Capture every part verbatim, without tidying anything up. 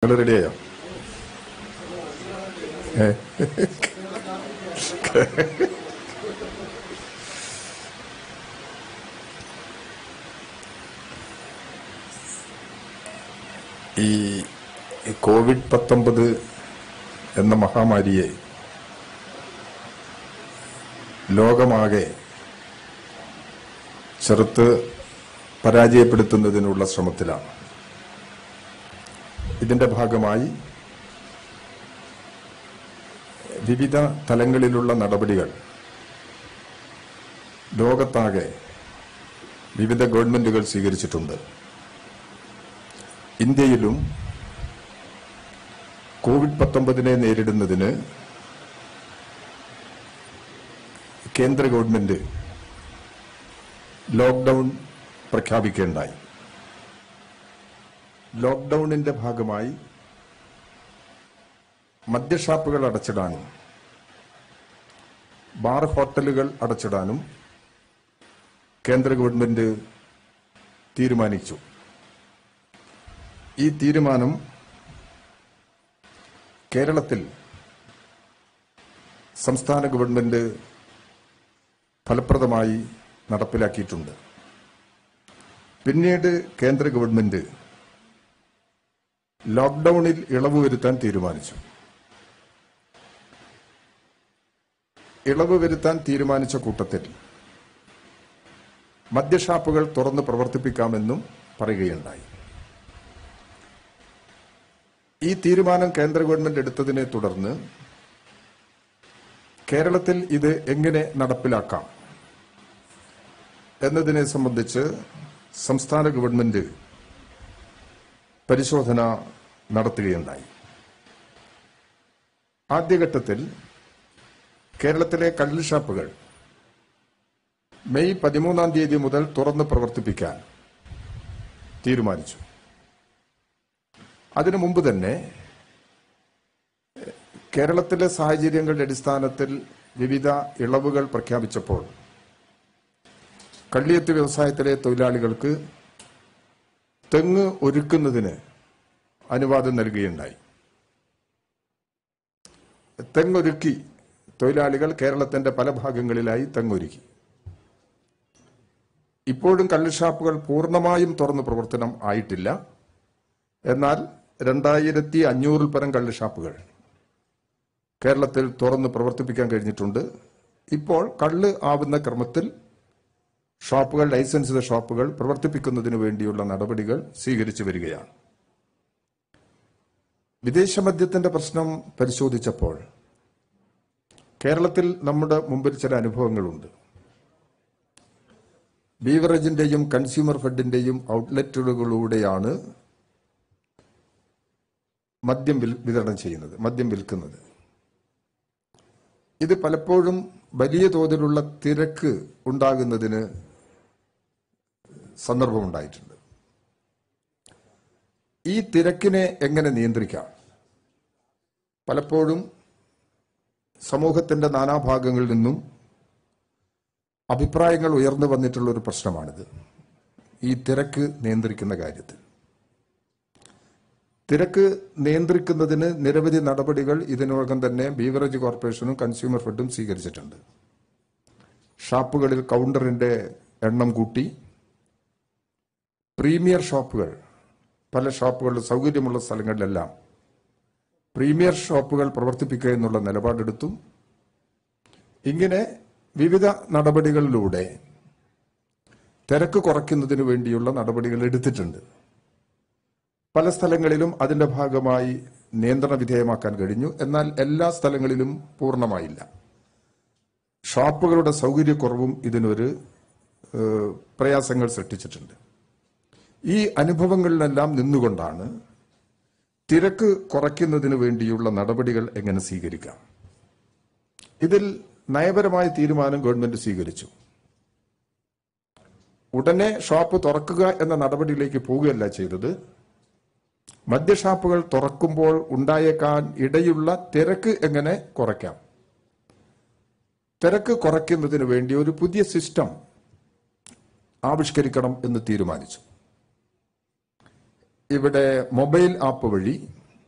ready? ഈ Covid പത്തൊമ്പത് എന്ന മഹാമാരിയെ ലോകമാകെ ചെറുത്ത് പരാജയപ്പെടുത്തുന്നതിനുള്ള ശ്രമത്തിലാണ്. ഇതിന്റെ ഭാഗമായി വിവിധ തലങ്ങളിലുള്ള നടപടികൾ ലോകത്താകെ വിവിധ ഗവൺമെന്റുകൾ സ്വീകരിച്ചിട്ടുണ്ട്. ഇന്ത്യയിലും കോവിഡ് പത്തൊമ്പതിനെ നേരിടുന്നതിന് കേന്ദ്ര ഗവൺമെന്റ് ലോക്ക്ഡൌൺ പ്രഖ്യാപിക്കുകയുണ്ടായി. ലോക്ക്ഡൌണിന്റെ ഭാഗമായി മദ്യഷാപ്പുകൾ അടച്ചിടാനും ബാർ ഹോട്ടലുകൾ അടച്ചിടാനും കേന്ദ്ര ഗവൺമെന്റ് തീരുമാനിച്ചു. ഈ തീരുമാനം കേരളത്തിൽ സംസ്ഥാന ഗവൺമെന്റ് ഫലപ്രദമായി നടപ്പിലാക്കിയിട്ടുണ്ട്. പിന്നീട് കേന്ദ്ര ഗവൺമെന്റ് ലോക്ക്ഡൌണിൽ ഇളവ് വരുത്താൻ തീരുമാനിച്ചു. ഇളവ് വരുത്താൻ തീരുമാനിച്ച കൂട്ടത്തിൽ മദ്യഷാപ്പുകൾ തുറന്ന് പ്രവർത്തിപ്പിക്കാമെന്നും പറയുകയുണ്ടായി. ഈ തീരുമാനം കേന്ദ്ര ഗവൺമെന്റ് എടുത്തതിനെ തുടർന്ന് കേരളത്തിൽ ഇത് എങ്ങനെ നടപ്പിലാക്കാം എന്നതിനെ സംബന്ധിച്ച് സംസ്ഥാന ഗവൺമെന്റ് പരിശോധന നടത്തുകയുണ്ടായി. ആദ്യഘട്ടത്തിൽ കേരളത്തിലെ കള്ളുഷാപ്പുകൾ മെയ് പതിമൂന്നാം തീയതി മുതൽ തുറന്ന് പ്രവർത്തിപ്പിക്കാൻ തീരുമാനിച്ചു. അതിനു മുമ്പ് തന്നെ കേരളത്തിലെ സാഹചര്യങ്ങളുടെ അടിസ്ഥാനത്തിൽ വിവിധ ഇളവുകൾ പ്രഖ്യാപിച്ചപ്പോൾ കള്ളിയത്ത് വ്യവസായത്തിലെ തൊഴിലാളികൾക്ക് തെങ്ങ് ഒരുക്കുന്നതിന് അനുവാദം നൽകുകയുണ്ടായി. തെങ്ങൊരുക്കി തൊഴിലാളികൾ കേരളത്തിന്റെ പല ഭാഗങ്ങളിലായി തെങ്ങൊരുക്കി. ഇപ്പോഴും കള്ളുഷാപ്പുകൾ പൂർണ്ണമായും തുറന്ന് പ്രവർത്തനം ആയിട്ടില്ല. എന്നാൽ രണ്ടായിരത്തി അഞ്ഞൂറിൽ പരം കള്ളുഷാപ്പുകൾ കേരളത്തിൽ തുറന്ന് പ്രവർത്തിപ്പിക്കാൻ കഴിഞ്ഞിട്ടുണ്ട്. ഇപ്പോൾ കള്ള് ആവുന്ന ക്രമത്തിൽ ഷോപ്പുകൾ, ലൈസൻസ് ചെയ്ത ഷോപ്പുകൾ പ്രവർത്തിപ്പിക്കുന്നതിന് വേണ്ടിയുള്ള നടപടികൾ സ്വീകരിച്ചു വരികയാണ്. വിദേശ മദ്യത്തിന്റെ പ്രശ്നം പരിശോധിച്ചപ്പോൾ കേരളത്തിൽ നമ്മുടെ മുമ്പിൽ ചില അനുഭവങ്ങളുണ്ട്. ബീവറേജിന്റെയും കൺസ്യൂമർ ഫെഡിന്റെയും ഔട്ട്ലെറ്റുകളിലൂടെയാണ് മദ്യം വിതരണം ചെയ്യുന്നത്, മദ്യം വിൽക്കുന്നത്. ഇത് പലപ്പോഴും വലിയ തോതിലുള്ള തിരക്ക് ഉണ്ടാകുന്നതിന് സന്ദർഭമുണ്ടായിട്ടുണ്ട്. ഈ തിരക്കിനെ എങ്ങനെ നിയന്ത്രിക്കാം? പലപ്പോഴും സമൂഹത്തിന്റെ നാനാഭാഗങ്ങളിൽ നിന്നും അഭിപ്രായങ്ങൾ ഉയർന്നു വന്നിട്ടുള്ള ഒരു പ്രശ്നമാണിത്. ഈ തിരക്ക് നിയന്ത്രിക്കുന്ന കാര്യത്തിൽ തിരക്ക് നിയന്ത്രിക്കുന്നതിന് നിരവധി നടപടികൾ ഇതിനോടകം തന്നെ ബീവറേജ് കോർപ്പറേഷനും കൺസ്യൂമർ ഫെഡും സ്വീകരിച്ചിട്ടുണ്ട്. ഷാപ്പുകളിൽ കൗണ്ടറിന്റെ എണ്ണം കൂട്ടി, പ്രീമിയർ ഷോപ്പുകൾ, പല ഷോപ്പുകളുടെ സൗകര്യമുള്ള സ്ഥലങ്ങളിലെല്ലാം പ്രീമിയർ ഷോപ്പുകൾ പ്രവർത്തിപ്പിക്കുക എന്നുള്ള നിലപാടെടുത്തു. ഇങ്ങനെ വിവിധ നടപടികളിലൂടെ തിരക്ക് കുറയ്ക്കുന്നതിന് വേണ്ടിയുള്ള നടപടികൾ എടുത്തിട്ടുണ്ട്. പല സ്ഥലങ്ങളിലും അതിന്റെ ഭാഗമായി നിയന്ത്രണ വിധേയമാക്കാൻ കഴിഞ്ഞു. എന്നാൽ എല്ലാ സ്ഥലങ്ങളിലും പൂർണ്ണമായില്ല. ഷോപ്പുകളുടെ സൗകര്യക്കുറവും ഇതിനൊരു പ്രയാസങ്ങൾ സൃഷ്ടിച്ചിട്ടുണ്ട്. ഈ അനുഭവങ്ങളിലെല്ലാം നിന്നുകൊണ്ടാണ് തിരക്ക് കുറയ്ക്കുന്നതിന് വേണ്ടിയുള്ള നടപടികൾ എങ്ങനെ സ്വീകരിക്കാം. ഇതിൽ നയപരമായ തീരുമാനം ഗവൺമെന്റ് സ്വീകരിച്ചു. ഉടനെ ഷോപ്പ് തുറക്കുക എന്ന നടപടിയിലേക്ക് പോവുകയല്ല ചെയ്തത്. മദ്യഷാപ്പുകൾ തുറക്കുമ്പോൾ ഉണ്ടായേക്കാൻ ഇടയുള്ള തിരക്ക് എങ്ങനെ കുറയ്ക്കാം, തിരക്ക് കുറയ്ക്കുന്നതിന് വേണ്ടി ഒരു പുതിയ സിസ്റ്റം ആവിഷ്കരിക്കണം എന്ന് തീരുമാനിച്ചു. ഇവിടെ മൊബൈൽ ആപ്പ് വഴി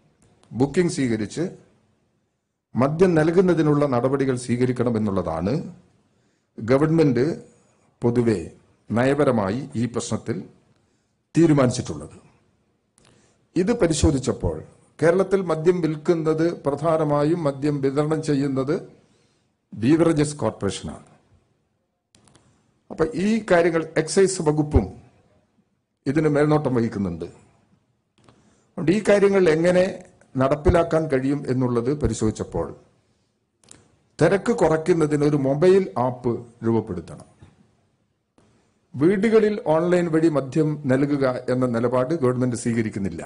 ബുക്കിംഗ് സ്വീകരിച്ച് മദ്യം നൽകുന്നതിനുള്ള നടപടികൾ സ്വീകരിക്കണമെന്നുള്ളതാണ് ഗവൺമെന്റ് പൊതുവെ നയപരമായി ഈ പ്രശ്നത്തിൽ തീരുമാനിച്ചിട്ടുള്ളത്. ഇത് പരിശോധിച്ചപ്പോൾ കേരളത്തിൽ മദ്യം വിൽക്കുന്നത് പ്രധാനമായും മദ്യം വിതരണം ചെയ്യുന്നത് ബീവറേജസ് കോർപ്പറേഷനാണ്. അപ്പൊ ഈ കാര്യങ്ങൾ എക്സൈസ് വകുപ്പും ഇതിന് മേൽനോട്ടം വഹിക്കുന്നുണ്ട്. അതുകൊണ്ട് ഈ കാര്യങ്ങൾ എങ്ങനെ നടപ്പിലാക്കാൻ കഴിയും എന്നുള്ളത് പരിശോധിച്ചപ്പോൾ തിരക്ക് കുറയ്ക്കുന്നതിന് ഒരു മൊബൈൽ ആപ്പ് രൂപപ്പെടുത്തണം. വീടുകളിൽ ഓൺലൈൻ വഴി മദ്യം നൽകുക എന്ന നിലപാട് ഗവൺമെന്റ് സ്വീകരിക്കുന്നില്ല.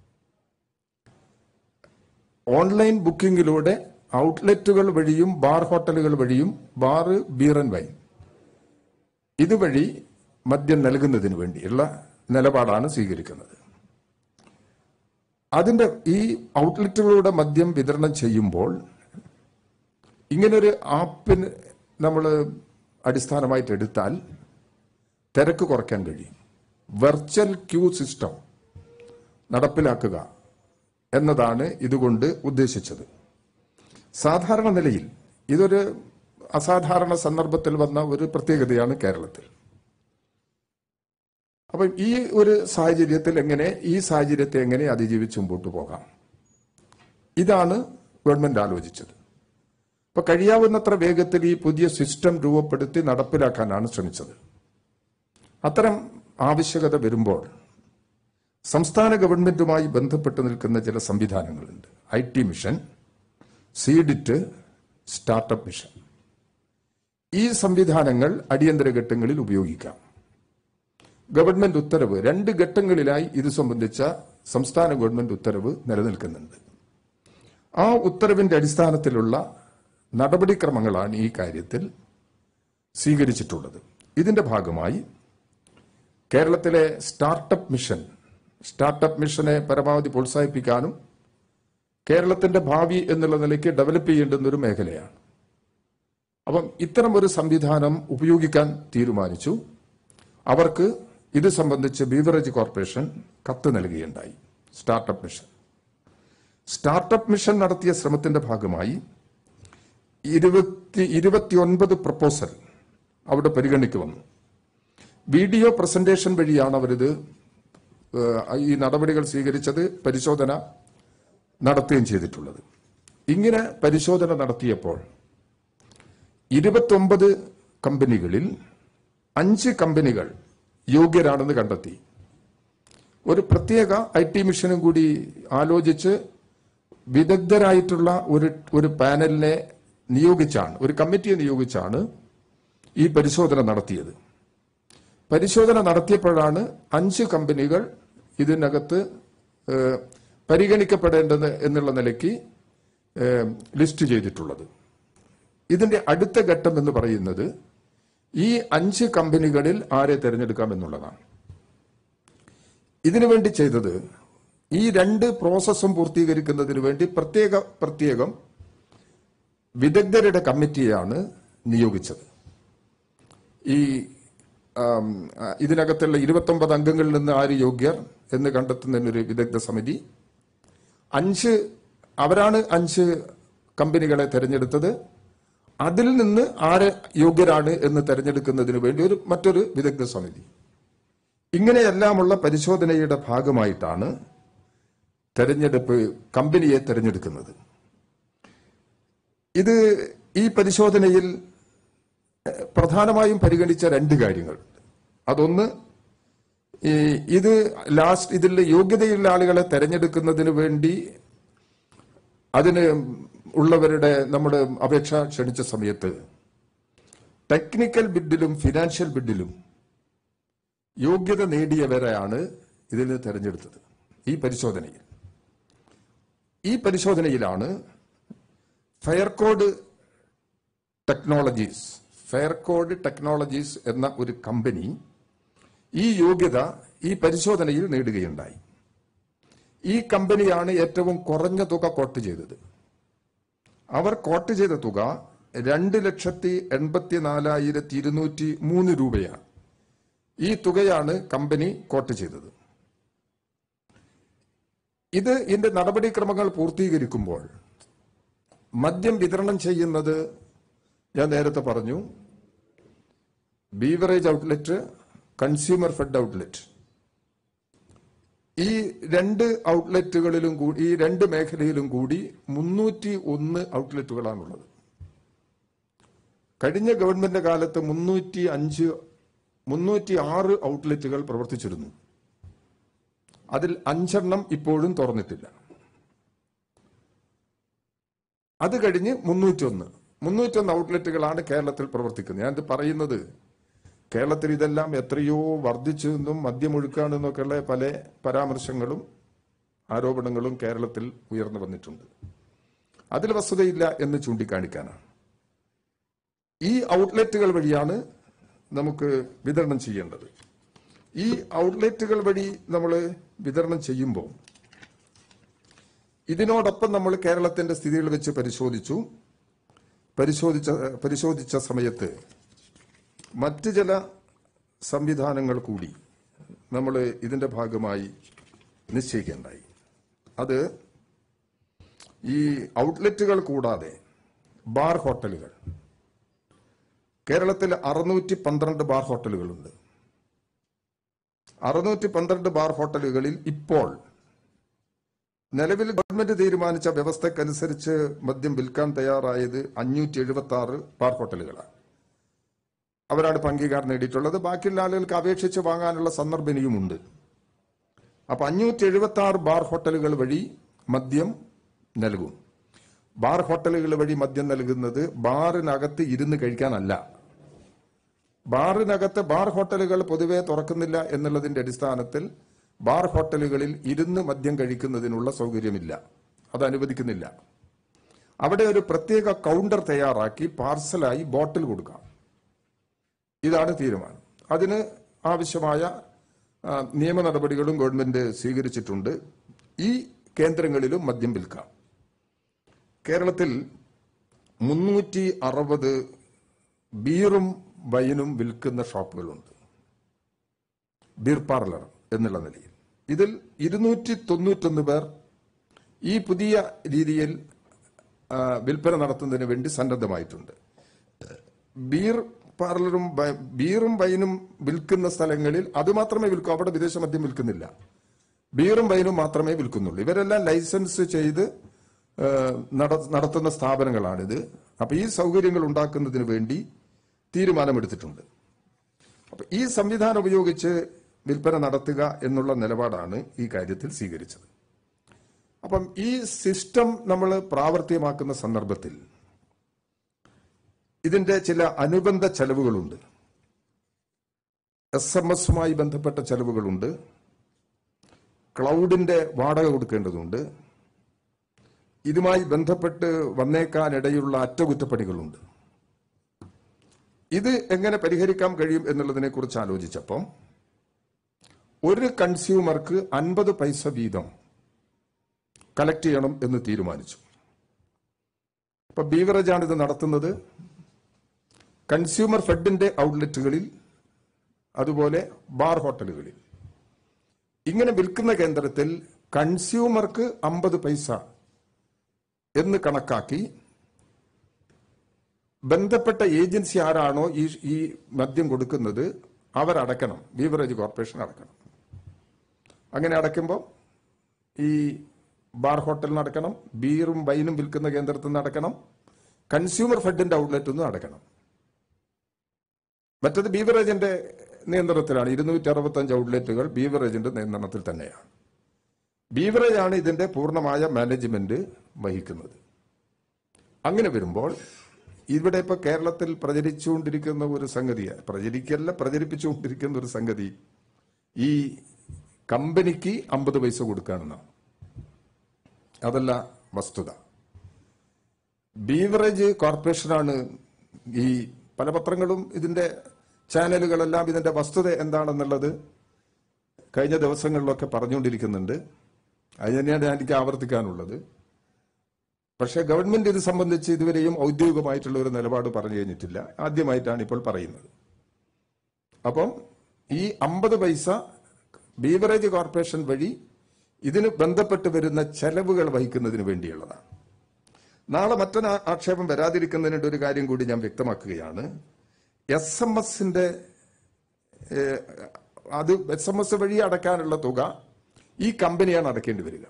ഓൺലൈൻ ബുക്കിംഗിലൂടെ ഔട്ട്ലെറ്റുകൾ വഴിയും ബാർ ഹോട്ടലുകൾ വഴിയും ബാർ ബീർ ആൻഡ് വൈൻ ഇതുവഴി മദ്യം നൽകുന്നതിന് വേണ്ടിയുള്ള നിലപാടാണ് സ്വീകരിക്കുന്നത്. അതിന്റെ ഈ ഔട്ട്ലെറ്റുകളുടെ മദ്യം വിതരണം ചെയ്യുമ്പോൾ ഇങ്ങനൊരു ആപ്പിന് നമ്മൾ അടിസ്ഥാനമായിട്ട് എടുത്താൽ തിരക്ക് കുറയ്ക്കാൻ കഴിയും. വെർച്വൽ ക്യൂ സിസ്റ്റം നടപ്പിലാക്കുക എന്നതാണ് ഇതുകൊണ്ട് ഉദ്ദേശിച്ചത്. സാധാരണ നിലയിൽ ഇതൊരു അസാധാരണ സന്ദർഭത്തിൽ വന്ന ഒരു പ്രത്യേകതയാണ് കേരളത്തിൽ. അപ്പം ഈ ഒരു സാഹചര്യത്തിൽ എങ്ങനെ ഈ സാഹചര്യത്തെ എങ്ങനെ അതിജീവിച്ച് മുമ്പോട്ട് പോകാം, ഇതാണ് ഗവൺമെന്റ് ആലോചിച്ചത്. അപ്പൊ കഴിയാവുന്നത്ര വേഗത്തിൽ ഈ പുതിയ സിസ്റ്റം രൂപപ്പെടുത്തി നടപ്പിലാക്കാനാണ് ശ്രമിച്ചത്. അത്തരം ആവശ്യകത വരുമ്പോൾ സംസ്ഥാന ഗവൺമെന്റുമായി ബന്ധപ്പെട്ട് നിൽക്കുന്ന ചില സംവിധാനങ്ങളുണ്ട്. I T mission, CDIT, startup mission. ഈ സംവിധാനങ്ങൾ അടിയന്തര ഘട്ടങ്ങളിൽ ഉപയോഗിക്കാം. ഗവൺമെന്റ് ഉത്തരവ് രണ്ട് ഘട്ടങ്ങളിലായി ഇത് സംബന്ധിച്ച സംസ്ഥാന ഗവൺമെന്റ് ഉത്തരവ് നിലനിൽക്കുന്നുണ്ട്. ആ ഉത്തരവിന്റെ അടിസ്ഥാനത്തിലുള്ള നടപടിക്രമങ്ങളാണ് ഈ കാര്യത്തിൽ സ്വീകരിച്ചിട്ടുള്ളത്. ഇതിന്റെ ഭാഗമായി കേരളത്തിലെ സ്റ്റാർട്ടപ്പ് മിഷൻ സ്റ്റാർട്ടപ്പ് മിഷനെ പരമാവധി പ്രോത്സാഹിപ്പിക്കാനും കേരളത്തിന്റെ ഭാവി എന്നുള്ള നിലയ്ക്ക് ഡെവലപ്പ് ചെയ്യേണ്ടുന്ന ഒരു മേഖലയാണ്. അപ്പം ഇത്തരം ഒരു സംവിധാനം ഉപയോഗിക്കാൻ തീരുമാനിച്ചു. അവർക്ക് ഇത് സംബന്ധിച്ച് ബീവറേജ് കോർപ്പറേഷൻ കത്ത് നൽകുകയുണ്ടായി. സ്റ്റാർട്ടപ്പ് മിഷൻ സ്റ്റാർട്ടപ്പ് മിഷൻ നടത്തിയ ശ്രമത്തിന്റെ ഭാഗമായി ഇരുപത്തി ഇരുപത്തിയൊൻപത് പ്രപ്പോസൽ അവിടെ പരിഗണിക്ക് വന്നു. വീഡിയോ പ്രസന്റേഷൻ വഴിയാണ് അവരിത് ഈ നടപടികൾ സ്വീകരിച്ചത്, പരിശോധന നടത്തുകയും ചെയ്തിട്ടുള്ളത്. ഇങ്ങനെ പരിശോധന നടത്തിയപ്പോൾ ഇരുപത്തൊമ്പത് കമ്പനികളിൽ അഞ്ച് കമ്പനികൾ യോഗ്യരാണെന്ന് കണ്ടെത്തി. ഒരു പ്രത്യേക ഐ ടി മിഷനും കൂടി ആലോചിച്ച് വിദഗ്ധരായിട്ടുള്ള ഒരു ഒരു പാനലിനെ നിയോഗിച്ചാണ്, ഒരു കമ്മിറ്റിയെ നിയോഗിച്ചാണ് ഈ പരിശോധന നടത്തിയത്. പരിശോധന നടത്തിയപ്പോഴാണ് അഞ്ച് കമ്പനികൾ ഇതിനകത്ത് പരിഗണിക്കപ്പെടേണ്ടത് എന്നുള്ള നിലയ്ക്ക് ലിസ്റ്റ് ചെയ്തിട്ടുള്ളത്. ഇതിന്റെ അടുത്ത ഘട്ടം എന്ന് പറയുന്നത് ഈ അഞ്ച് കമ്പനികളിൽ ആരെ തിരഞ്ഞെടുക്കാം എന്നുള്ളതാണ്. ഇതിനുവേണ്ടി ചെയ്തത് ഈ രണ്ട് പ്രോസസ്സും പൂർത്തീകരിക്കുന്നതിന് വേണ്ടി പ്രത്യേക പ്രത്യേകം വിദഗ്ധരുടെ കമ്മിറ്റിയാണ് നിയോഗിച്ചത്. ഈ ഇതിനകത്തുള്ള ഇരുപത്തൊമ്പത് അംഗങ്ങളിൽ നിന്ന് ആര് യോഗ്യർ എന്ന് കണ്ടെത്തുന്നതിനൊരു വിദഗ്ധ സമിതി, അഞ്ച് അവരാണ് അഞ്ച് കമ്പനികളെ തെരഞ്ഞെടുത്തത്. അതിൽ നിന്ന് ആര് യോഗ്യരാണ് എന്ന് തെരഞ്ഞെടുക്കുന്നതിന് വേണ്ടി ഒരു മറ്റൊരു വിദഗ്ധ സമിതി. ഇങ്ങനെയെല്ലാമുള്ള പരിശോധനയുടെ ഭാഗമായിട്ടാണ് തെരഞ്ഞെടുപ്പ് കമ്പനിയെ തെരഞ്ഞെടുക്കുന്നത്. ഇത് ഈ പരിശോധനയിൽ പ്രധാനമായും പരിഗണിച്ച രണ്ട് കാര്യങ്ങൾ. അതൊന്ന്, ഇത് ലാസ്റ്റ് ഇതിൽ യോഗ്യതയുള്ള ആളുകളെ തെരഞ്ഞെടുക്കുന്നതിന് വേണ്ടി അതിന് ഉള്ളവരുടെ നമ്മുടെ അപേക്ഷ ക്ഷണിച്ച സമയത്ത് ടെക്നിക്കൽ ബിഡിലും ഫിനാൻഷ്യൽ ബിഡിലും യോഗ്യത നേടിയവരെയാണ് ഇതിൽ തെരഞ്ഞെടുത്തത്. ഈ പരിശോധനയിൽ ഈ പരിശോധനയിലാണ് ഫയർകോഡ് ടെക്നോളജീസ് ഫയർകോഡ് ടെക്നോളജീസ് എന്ന ഒരു കമ്പനി ഈ യോഗ്യത ഈ പരിശോധനയിൽ നേടുകയുണ്ടായി. ഈ കമ്പനിയാണ് ഏറ്റവും കുറഞ്ഞ തുക കോട്ട് ചെയ്തത്. അവർ കോട്ട് ചെയ്ത തുക രണ്ട് ലക്ഷത്തി എൺപത്തി നാലായിരത്തി ഇരുന്നൂറ്റി മൂന്ന് രൂപയാണ്. ഈ തുകയാണ് കമ്പനി കോട്ട് ചെയ്തത്. ഇത് ഇതിന്റെ നടപടിക്രമങ്ങൾ പൂർത്തീകരിക്കുമ്പോൾ മദ്യം വിതരണം ചെയ്യുന്നത് ഞാൻ നേരത്തെ പറഞ്ഞു, beverage outlet, consumer fed outlet, ഈ രണ്ട് ഔട്ട്ലെറ്റുകളിലും കൂടി ഈ രണ്ട് മേഖലയിലും കൂടി മുന്നൂറ്റി ഒന്ന് ഔട്ട്ലെറ്റുകളാണുള്ളത്. കഴിഞ്ഞ ഗവൺമെന്റ് കാലത്ത് മുന്നൂറ്റി അഞ്ച് മുന്നൂറ്റി ആറ് ഔട്ട്ലെറ്റുകൾ പ്രവർത്തിച്ചിരുന്നു. അതിൽ അഞ്ചെണ്ണം ഇപ്പോഴും തുറന്നിട്ടില്ല. അത് കഴിഞ്ഞ് മുന്നൂറ്റൊന്ന് മുന്നൂറ്റൊന്ന് ഔട്ട്ലെറ്റുകളാണ് കേരളത്തിൽ പ്രവർത്തിക്കുന്നത്. ഞാനിത് പറയുന്നത് കേരളത്തിൽ ഇതെല്ലാം എത്രയോ വർദ്ധിച്ചെന്നും മദ്യമൊഴുക്കാണെന്നൊക്കെയുള്ള പല പരാമർശങ്ങളും ആരോപണങ്ങളും കേരളത്തിൽ ഉയർന്നു വന്നിട്ടുണ്ട്. അതിൽ വസ്തുതയില്ല എന്ന് ചൂണ്ടിക്കാണിക്കാനാണ്. ഈ ഔട്ട്ലെറ്റുകൾ വഴിയാണ് നമുക്ക് വിതരണം ചെയ്യേണ്ടത്. ഈ ഔട്ട്ലെറ്റുകൾ വഴി നമ്മൾ വിതരണം ചെയ്യുമ്പോൾ ഇതിനോടൊപ്പം നമ്മൾ കേരളത്തിന്റെ സ്ഥിതികൾ വെച്ച് പരിശോധിച്ചു. പരിശോധിച്ച പരിശോധിച്ച സമയത്ത് മറ്റ് ചില സംവിധാനങ്ങൾ കൂടി നമ്മൾ ഇതിന്റെ ഭാഗമായി നിശ്ചയിക്കേണ്ടായി. അത് ഈ ഔട്ട്ലെറ്റുകൾ കൂടാതെ ബാർ ഹോട്ടലുകൾ. കേരളത്തിൽ അറുന്നൂറ്റി പന്ത്രണ്ട് ബാർ ഹോട്ടലുകളുണ്ട്. അറുന്നൂറ്റി പന്ത്രണ്ട് ബാർ ഹോട്ടലുകളിൽ ഇപ്പോൾ നിലവിൽ ഗവൺമെന്റ് തീരുമാനിച്ച വ്യവസ്ഥക്കനുസരിച്ച് മദ്യം വിൽക്കാൻ തയ്യാറായത് അഞ്ഞൂറ്റി എഴുപത്തി ആറ് ബാർ ഹോട്ടലുകളാണ്. അവരാണ് അംഗീകാരം നേടിയിട്ടുള്ളത്. ബാക്കിയുള്ള ആളുകൾക്ക് അപേക്ഷിച്ച് വാങ്ങാനുള്ള സന്ദർഭം ഇനിയുമുണ്ട്. അപ്പൊ അഞ്ഞൂറ്റി എഴുപത്തി ആറ് ബാർ ഹോട്ടലുകൾ വഴി മദ്യം നൽകും. ബാർ ഹോട്ടലുകൾ വഴി മദ്യം നൽകുന്നത് ബാറിനകത്ത് ഇരുന്ന് കഴിക്കാനല്ല. ബാറിനകത്ത് ബാർ ഹോട്ടലുകൾ പൊതുവെ തുറക്കുന്നില്ല എന്നുള്ളതിന്റെ അടിസ്ഥാനത്തിൽ ബാർ ഹോട്ടലുകളിൽ ഇരുന്ന് മദ്യം കഴിക്കുന്നതിനുള്ള സൗകര്യമില്ല, അത് അനുവദിക്കുന്നില്ല. അവിടെ ഒരു പ്രത്യേക കൗണ്ടർ തയ്യാറാക്കി പാർസലായി ബോട്ടിൽ കൊടുക്കാം. ഇതാണ് തീരുമാനം. അതിന് ആവശ്യമായ നിയമ നടപടികളും ഗവൺമെന്റ് സ്വീകരിച്ചിട്ടുണ്ട്. ഈ കേന്ദ്രങ്ങളിലും മദ്യം വിൽക്കാം. കേരളത്തിൽ മുന്നൂറ്റി അറുപത് ബീറും വൈനും വിൽക്കുന്ന ഷോപ്പുകളുണ്ട്, ബീർ പാർലർ എന്നുള്ള നിലയിൽ. ഇതിൽ ഇരുന്നൂറ്റി തൊണ്ണൂറ്റൊന്ന് പേർ ഈ പുതിയ രീതിയിൽ വിൽപ്പന നടത്തുന്നതിന് വേണ്ടി സന്നദ്ധമായിട്ടുണ്ട്. ബീർ പാർലറും ബീറും വൈനും വിൽക്കുന്ന സ്ഥലങ്ങളിൽ അത് മാത്രമേ വിൽക്കൂ. അവിടെ വിദേശ മദ്യം വിൽക്കുന്നില്ല. ബീറും വൈനും മാത്രമേ വിൽക്കുന്നുള്ളൂ. ഇവരെല്ലാം ലൈസൻസ് ചെയ്ത് നടത്തുന്ന സ്ഥാപനങ്ങളാണിത്. അപ്പൊ ഈ സൗകര്യങ്ങൾ ഉണ്ടാക്കുന്നതിന് വേണ്ടി തീരുമാനമെടുത്തിട്ടുണ്ട്. അപ്പൊ ഈ സംവിധാനം ഉപയോഗിച്ച് വിൽപ്പന നടത്തുക എന്നുള്ള നിലപാടാണ് ഈ കാര്യത്തിൽ സ്വീകരിച്ചത്. അപ്പം ഈ സിസ്റ്റം നമ്മൾ പ്രാവർത്തികമാക്കുന്ന സന്ദർഭത്തിൽ ഇതിന്റെ ചില അനുബന്ധ ചെലവുകളുണ്ട്. എസ് എം എസുമായി ബന്ധപ്പെട്ട ചെലവുകളുണ്ട്. ക്ലൗഡിന്റെ വാടക കൊടുക്കേണ്ടതുണ്ട്. ഇതുമായി ബന്ധപ്പെട്ട് വന്നേക്കാനിടയുള്ള അറ്റകുറ്റപ്പണികളുണ്ട്. ഇത് എങ്ങനെ പരിഹരിക്കാൻ കഴിയും എന്നുള്ളതിനെ കുറിച്ച് ആലോചിച്ചപ്പോൾ ഒരു കൺസ്യൂമർക്ക് അൻപത് പൈസ വീതം കളക്ട് ചെയ്യണം എന്ന് തീരുമാനിച്ചു. അപ്പൊ ബീവറേജാണ് ഇത് നടത്തുന്നത്. കൺസ്യൂമർ ഫെഡിന്റെ ഔട്ട്ലെറ്റുകളിൽ, അതുപോലെ ബാർ ഹോട്ടലുകളിൽ ഇങ്ങനെ വിൽക്കുന്ന കേന്ദ്രത്തിൽ കൺസ്യൂമർക്ക് അമ്പത് പൈസ എന്ന് കണക്കാക്കി ബന്ധപ്പെട്ട ഏജൻസി ആരാണോ ഈ ഈ മദ്യം കൊടുക്കുന്നത് അവരടക്കണം, ബീവറേജ് കോർപ്പറേഷൻ അടക്കണം. അങ്ങനെ അടയ്ക്കുമ്പോൾ ഈ ബാർ ഹോട്ടലിന് അടക്കണം, ബീറും വൈനും വിൽക്കുന്ന കേന്ദ്രത്തിൽ നിന്ന് അടക്കണം, കൺസ്യൂമർ ഫെഡിന്റെ ഔട്ട്ലെറ്റിൽ നിന്ന് അടക്കണം. മറ്റത് ബീവറേജിന്റെ നിയന്ത്രണത്തിലാണ്. ഇരുന്നൂറ്റി അറുപത്തി അഞ്ച് ഔട്ട്ലെറ്റുകൾ ബീവറേജിന്റെ നിയന്ത്രണത്തിൽ തന്നെയാണ്. ബീവറേജ് ആണ് ഇതിന്റെ പൂർണ്ണമായ മാനേജ്മെന്റ് വഹിക്കുന്നത്. അങ്ങനെ വരുമ്പോൾ ഇവിടെ ഇപ്പൊ കേരളത്തിൽ പ്രചരിച്ചുകൊണ്ടിരിക്കുന്ന ഒരു സംഗതി, പ്രചരിക്കല്ല പ്രചരിപ്പിച്ചുകൊണ്ടിരിക്കുന്ന ഒരു സംഗതി ഈ കമ്പനിക്ക് അമ്പത് പൈസ കൊടുക്കാനെന്നാണ്. അതല്ല വസ്തുത. ബീവറേജ് കോർപ്പറേഷനാണ്. ഈ പല പത്രങ്ങളും ഇതിന്റെ ചാനലുകളെല്ലാം ഇതിന്റെ വസ്തുത എന്താണെന്നുള്ളത് കഴിഞ്ഞ ദിവസങ്ങളിലൊക്കെ പറഞ്ഞുകൊണ്ടിരിക്കുന്നുണ്ട്. അത് തന്നെയാണ് എനിക്ക് ആവർത്തിക്കാനുള്ളത്. പക്ഷേ ഗവൺമെന്റ് ഇത് സംബന്ധിച്ച് ഇതുവരെയും ഔദ്യോഗികമായിട്ടുള്ള ഒരു നിലപാട് പറഞ്ഞു കഴിഞ്ഞിട്ടില്ല. ആദ്യമായിട്ടാണ് ഇപ്പോൾ പറയുന്നത്. അപ്പം ഈ അമ്പത് പൈസ ബീവറേജ് കോർപ്പറേഷൻ വഴി ഇതിന് ബന്ധപ്പെട്ട് വരുന്ന ചെലവുകൾ വഹിക്കുന്നതിന് വേണ്ടിയുള്ളതാണ്. നാളെ മറ്റൊരു ആക്ഷേപം വരാതിരിക്കുന്നതിനുള്ള ഒരു കാര്യം കൂടി ഞാൻ വ്യക്തമാക്കുകയാണ്. എസ് എം എസിന്റെ അത് എസ് എം എസ് വഴി അടയ്ക്കാനുള്ള തുക ഈ കമ്പനിയാണ് അടയ്ക്കേണ്ടി വരിക.